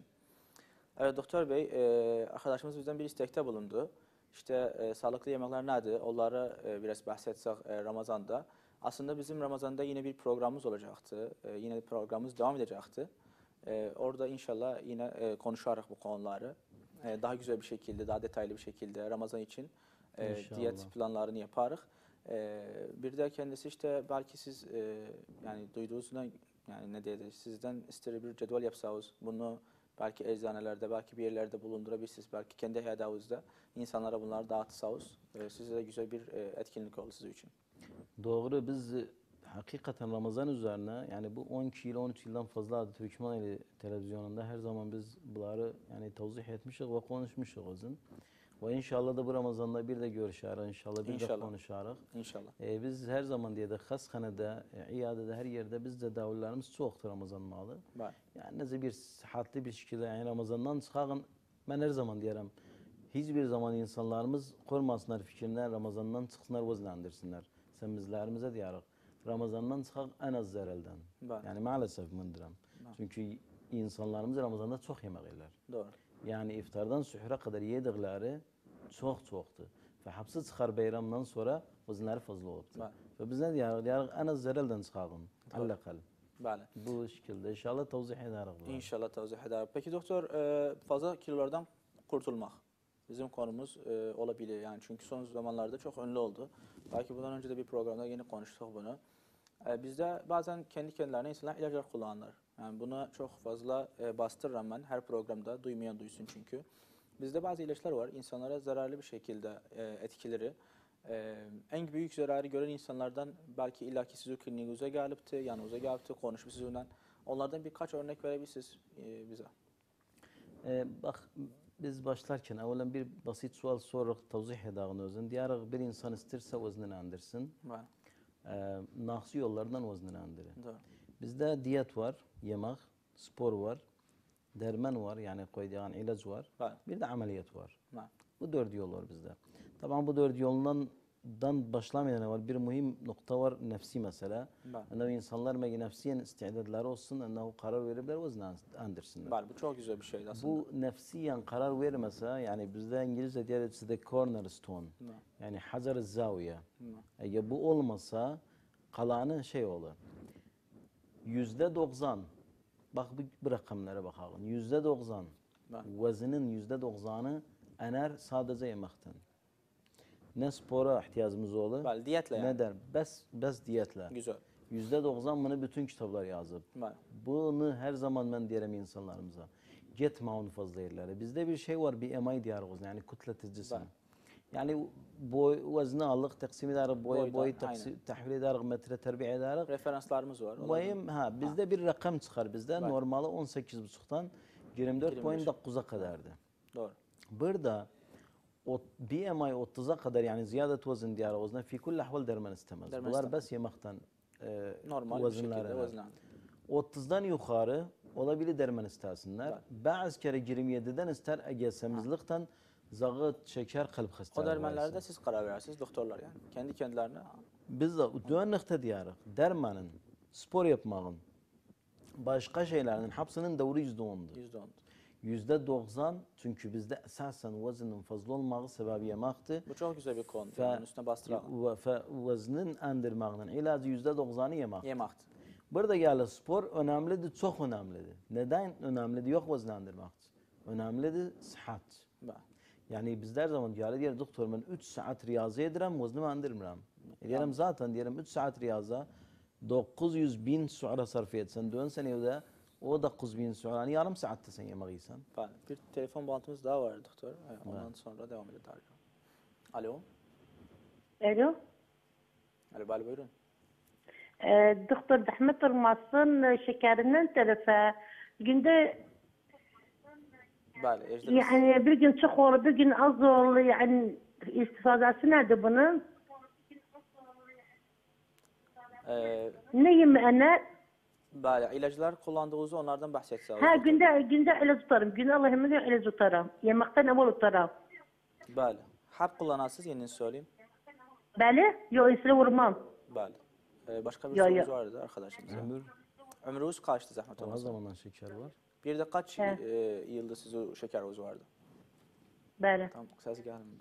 Evet doktor bey, e, arkadaşımız bizden bir istekte bulundu. İşte e, sağlıklı yemekler nedir? Onları e, biraz bahsetsek e, Ramazan'da. Aslında bizim Ramazan'da yine bir programımız olacaktı. E, yine programımız devam edecekti. E, orada inşallah yine e, konuşarak bu konuları e, daha güzel bir şekilde, daha detaylı bir şekilde Ramazan için e, diyet planlarını yaparız. E, bir de kendisi işte belki siz e, yani duyduğunuzdan yani ne dedi sizden ister bir cedvel yapsanız bunu belki eczanelerde, belki bir yerlerde bulundurabilirsiniz. Belki kendi hayatınızda insanlara bunları dağıtsanız e, size de güzel bir e, etkinlik olur sizin için. Doğru biz hakikaten Ramazan üzerine yani bu on iki yıl on üç yıldan fazla adı Türkmeneli televizyonunda her zaman biz bunları yani tavzih etmişiz ve konuşmuşuz uzun. Ve inşallah da bu Ramazan'da bir de görüşürüz, inşallah bir İnşallah. de konuşarız. İnşallah. Ee, biz her zaman diye de hashanede, e, iyadede her yerde biz de davullarımız çoktur Ramazan malı. Var. Yani neze bir sıhhatli bir şekilde yani Ramazan'dan çıkağın ben her zaman diyelim hiçbir zaman insanlarımız kormasınlar fikrinden Ramazan'dan çıksınlar vazlendirsinler. Sen bizlerimize diyarıq Ramazan'dan çıkaq en az zerelden. Var. Yani maalesef mındıram. Çünkü insanlarımız Ramazan'da çok yemek yerler. Doğru. Yani iftardan sühre kadar yedikleri çok çoktu. Ve hapsi çıkar bayramdan sonra vazınları fazla oldu. Ve biz ne diyarıq? Diyarıq en az zerelden çıkağın. Allakal. Bəli. Bu şekilde inşallah tavzih ederiz. İnşallah tavzih ederim. Peki doktor e, fazla kilolardan kurtulmak bizim konumuz e, olabilir. Yani çünkü son zamanlarda çok ünlü oldu. Belki bundan önce de bir programda yeni konuştuk bunu. E, bizde bazen kendi kendilerine insanlar ilaçlar kullanırlar. Yani buna çok fazla e, bastırırım ben her programda duymayan duysun çünkü. Bizde bazı ilaçlar var insanlara zararlı bir şekilde e, etkileri. Ee, en büyük zararı gören insanlardan belki illaki sizi kliniğinize gelipti, yanınıza gelipti, konuşup sizinle. Onlardan birkaç örnek verebilirsiniz e, bize. Ee, bak biz başlarken evvelen bir basit sual sorarak tavzih edağın özün. Diyarıq bir insan istirse vazını andırsın. Ee, Naqsi yollardan vazını andırır. Bizde diyet var, yemek, spor var, derman var yani koyduğun ilaç var. Ha. Bir de ameliyat var. Ha. Bu dört yol var bizde. Tabii bu dört yoldan dan başlamayan var. Bir mühim nokta var nefsi mesela. Ennehu insanlar megi nefsiyen istidadları olsun, ennehu karar verirler vazını andırsınlar. Bal, bu çok güzel bir şey aslında. Bu nefsiyen karar vermese yani bizde İngilizce diyor the cornerstone. Ha. Yani hacer zaviye. Eğer bu olmasa kalanı şey olur. Yüzde doksan. Bak bu rakamlara bakalım. Yüzde doksan. Vazının yüzde doksanı ener sadece yemekten. Ne spora ihtiyacımız olur. Bal, diyetle yani. Ne der? Bes, bes diyetle. Güzel. Yüzde doksan bunu bütün kitaplar yazıp. Bal. Bunu her zaman ben diyelim insanlarımıza. Gitme onu fazla yerlere. Bizde bir şey var, bir M I diyarız yani kütleti cisim. Yani boy vezni aldık, taksim ederek boy Boydan, boy taksim tahvil ederek metre terbiye ederek. Referanslarımız var. Mühim ha bizde bir rakam çıkar bizde Var. normalde on sekiz buçuktan yirmi dört nokta dokuza kadardı. Doğru. Burada o B M I otuza kadar yani ziyadet vazın diyarızda fi kulli ahval derman istemez. Derman Bunlar istemez. bes yemekten e, Normal bir şekilde vazınlandı. otuzdan yukarı olabilir derman istersinler. Bazı kere yirmi yediden ister egesemizlikten zağıt, şeker, kalp hastalığı. O dermanlarda siz karar verirsiniz doktorlar yani. Kendi kendilerine biz de dön nokta diyarıq. Dermanın, spor yapmağın, başka şeylerin hepsinin doğru yüzde ondur. yüzde on. Yüzde doksan çünkü bizde esasen vazının fazla olmağı sebebi yemekti. Bu çok güzel bir konu. Fe- Yani üstüne bastıralım. Ve fe- vazının endirmeğinin ilacı yüzde doksanı yemek. Yemakt. Burada geldi spor önemlidir, çok önemlidir. Neden önemlidir? Yok vazın endirmek. Önemlidir sıhhat. Bəli. Yani biz her zaman diyor, diyor doktor ben üç saat riyaza edirəm, vazınımı endirmirəm. Diyelim zaten diyelim üç saat riyaza dokuz yüz bin suara sarf etsen, dön sen evde o dokuz bin suara, yani yarım saatte sen yemek yiysen. Bəli. Bir telefon bağlantımız daha var doktor. Ondan sonra devam edelim. Alo. Alo. Alo, bəli, buyurun. Ee, Doktor Zahmet olmasın şekerinden tarafa günde Bəli, ejdiniz. yani bir gün çok olur bir gün az olur yani istifadesi nerede bunun? Ee, Ne yemeğine? bəli, ilaclar kullandığınızı onlardan bahsetseniz. Ha günde günde öyle tutarım. Günde Allah'ımı diyor öyle tutarım. Yemekten evvel tutarım. Bəli. Hep kullanasınız, yenini söyleyeyim. Bəli? Yok insana vurmam. Bəli. Ee, başka bir Yo, sorumuz yo. vardı arkadaşımıza. Ömür, Ömrünüz kaçtı zahmet o olmasın? zamandan şeker var. Bir de kaç He. e, yılda sizin şekeriniz vardı? Bəli. Tamam, ses gelmedi.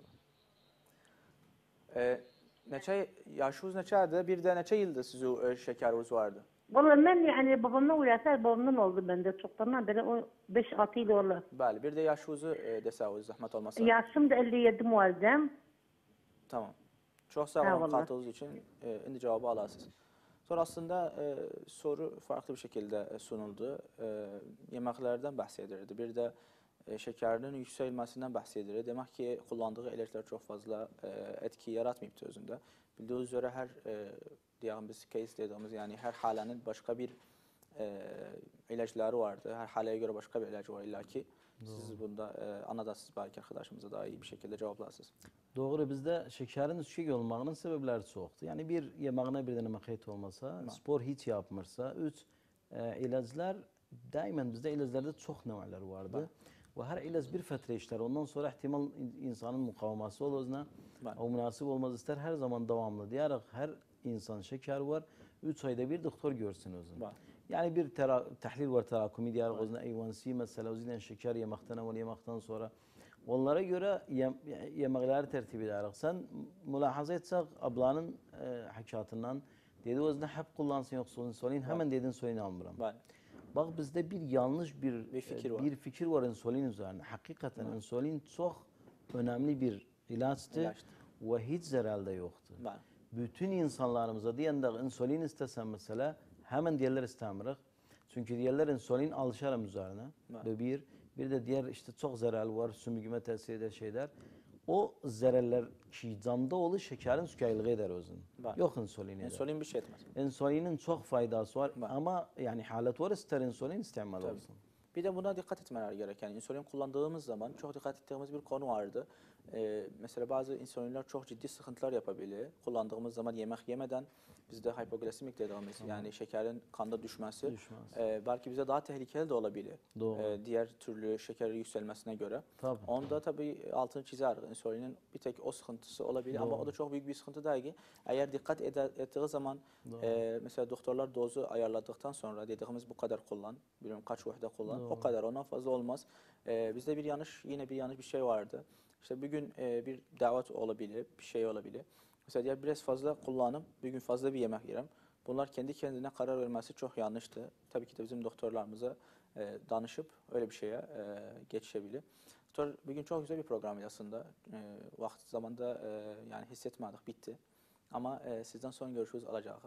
Ee, neçə, yaşınız neçədir? Bir de neçə yılda sizin e, şekeriniz vardı? Vallahi ben yani babamdan uyarsa babamdan oldu bende. Çoktandan beri o beş altı yıl oldu. Bəli, bir de yaşınızı e, desəniz zahmet olmasa. Yaşım da elli yedi muazzam. Tamam. Çok sağ Ha, olun vallahi. katıldığınız için. E, indi cevabı alasınız. Sonra aslında e, soru farklı bir şekilde e, sunuldu. E, yemeklerden bahsedirdi. Bir de e, şekerinin yükselmesinden bahsedirdi. Demek ki kullandığı ilaçlar çok fazla e, etki yaratmayıptı özünde. Bildiğiniz üzere her e, diyelim biz case dediğimiz yani her halenin başka bir e, ilaçları vardı. Her haleye göre başka bir ilacı var illa ki. Siz bunda e, anladasınız belki arkadaşımıza daha iyi bir şekilde cevaplasınız. Doğru bizde şekerin düşük olmağının sebepleri çoktu. Yani bir yemeğine bir tane kayıt olmasa, spor hiç yapmırsa, üç e, ilaçlar daima bizde ilaçlarda çok nevalar vardı. Ve her ilaç bir fetre işler. Ondan sonra ihtimal in- insanın mukaveması olur. Bəli. O münasip olmaz ister her zaman devamlı. Diyerek her insan şeker var. Üç ayda bir doktor görsün özünü. Bəli. Yani bir tera, tahlil var terakumi diyerek özüne A one C mesela özünden şeker yemekten evvel yemekten sonra. Onlara göre yem, yemekleri tertip ederek. Sen mülahaza etsek ablanın e, hakikatinden dedi özüne hep kullansın yoksa insülin hemen dedin insülin almıram. Bəli. Bak bizde bir yanlış bir Bir fikir e, var. bir fikir var insülin üzerine. Hakikaten insülin çok önemli bir ilaçtı İlaçtı. ve hiç zararı da yoktu. Bəli. Bütün insanlarımıza diyen de insülin istesen mesela hemen diğerler istemirik. Çünkü diğerler insülin alışarım üzerine. Bu bir. Bir de diğer işte çok zararlı var, sümüğüme tesir eder şeyler. O zararlar ki canda olur şekerin sükaylığı eder özün. Bəli. Yok insülin eder. İnsülin bir şey etmez. İnsülinin çok faydası var Bəli. ama yani halet var ister insülin istemal olsun. Bir de buna dikkat etmeler gereken. İnsülin kullandığımız zaman çok dikkat ettiğimiz bir konu vardı. Ee, mesela bazı insülinler çok ciddi sıkıntılar yapabilir. Kullandığımız zaman yemek yemeden bizde hipoglisemik dediğimiz yani şekerin kanda düşmesi Düşmez. e, belki bize daha tehlikeli de olabilir. Doğru. Ee, diğer türlü şeker yükselmesine göre. Tabii. Onda tabii altını çizer. İnsülinin bir tek o sıkıntısı olabilir ama o da çok büyük bir sıkıntı değil ki. Eğer dikkat ede, ettiği zaman e, mesela doktorlar dozu ayarladıktan sonra dediğimiz bu kadar kullan. Bilmiyorum kaç vahde kullan. O kadar ondan fazla olmaz. E, bizde bir yanlış yine bir yanlış bir şey vardı. İşte bir gün e, bir davet olabilir, bir şey olabilir. Mesela diğer biraz fazla kullanım, bir gün fazla bir yemek yerim. Bunlar kendi kendine karar vermesi çok yanlıştı. Tabii ki de bizim doktorlarımıza e, danışıp öyle bir şeye e, geçebilir. Doktor bugün çok güzel bir program aslında. E, vakti zamanda e, yani hissetmedik, bitti. Ama e, sizden son görüşünüz alacağız.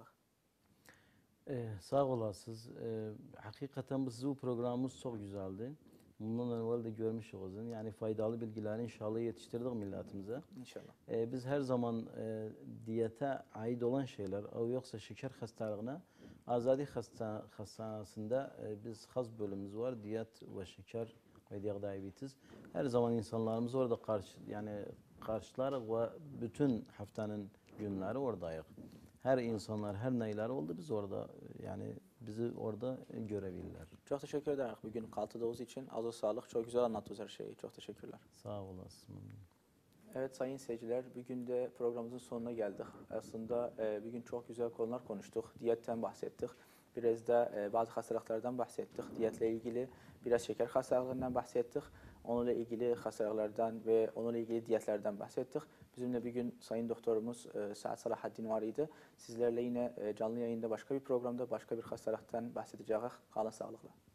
Ee, sağ olasınız. Ee, hakikaten bu sizin programımız çok güzeldi. Bundan evvel de görmüşsünüz. Yani faydalı bilgileri inşallah yetiştirdik milletimize. İnşallah. Ee, biz her zaman e, diyete ait olan şeyler, o yoksa şeker hastalığına Azadi hasta, hastanesinde e, biz has bölümümüz var. Diyet ve şeker ve diyabetes. Her zaman insanlarımız orada karşı yani karşılar ve bütün haftanın günleri oradayız. Her insanlar her neyler oldu biz orada yani bizi orada görebilirler. Çok teşekkür ederim bugün katıldığınız için. Ağzınıza sağlık. Çok güzel anlattınız her şeyi. Çok teşekkürler. Sağ olasın. Evet sayın seyirciler, bugün de programımızın sonuna geldik. Aslında e, bugün çok güzel konular konuştuk. Diyetten bahsettik. Biraz da e, bazı hastalıklardan bahsettik. Diyetle ilgili biraz şeker hastalığından bahsettik. Onunla ilgili hastalıklardan ve onunla ilgili diyetlerden bahsettik. Bizimle bugün sayın doktorumuz e, Saad Salahaddin var idi. Sizlerle yine e, canlı yayında başka bir programda başka bir hastalıktan bahsedeceğiz. Kalın sağlıkla.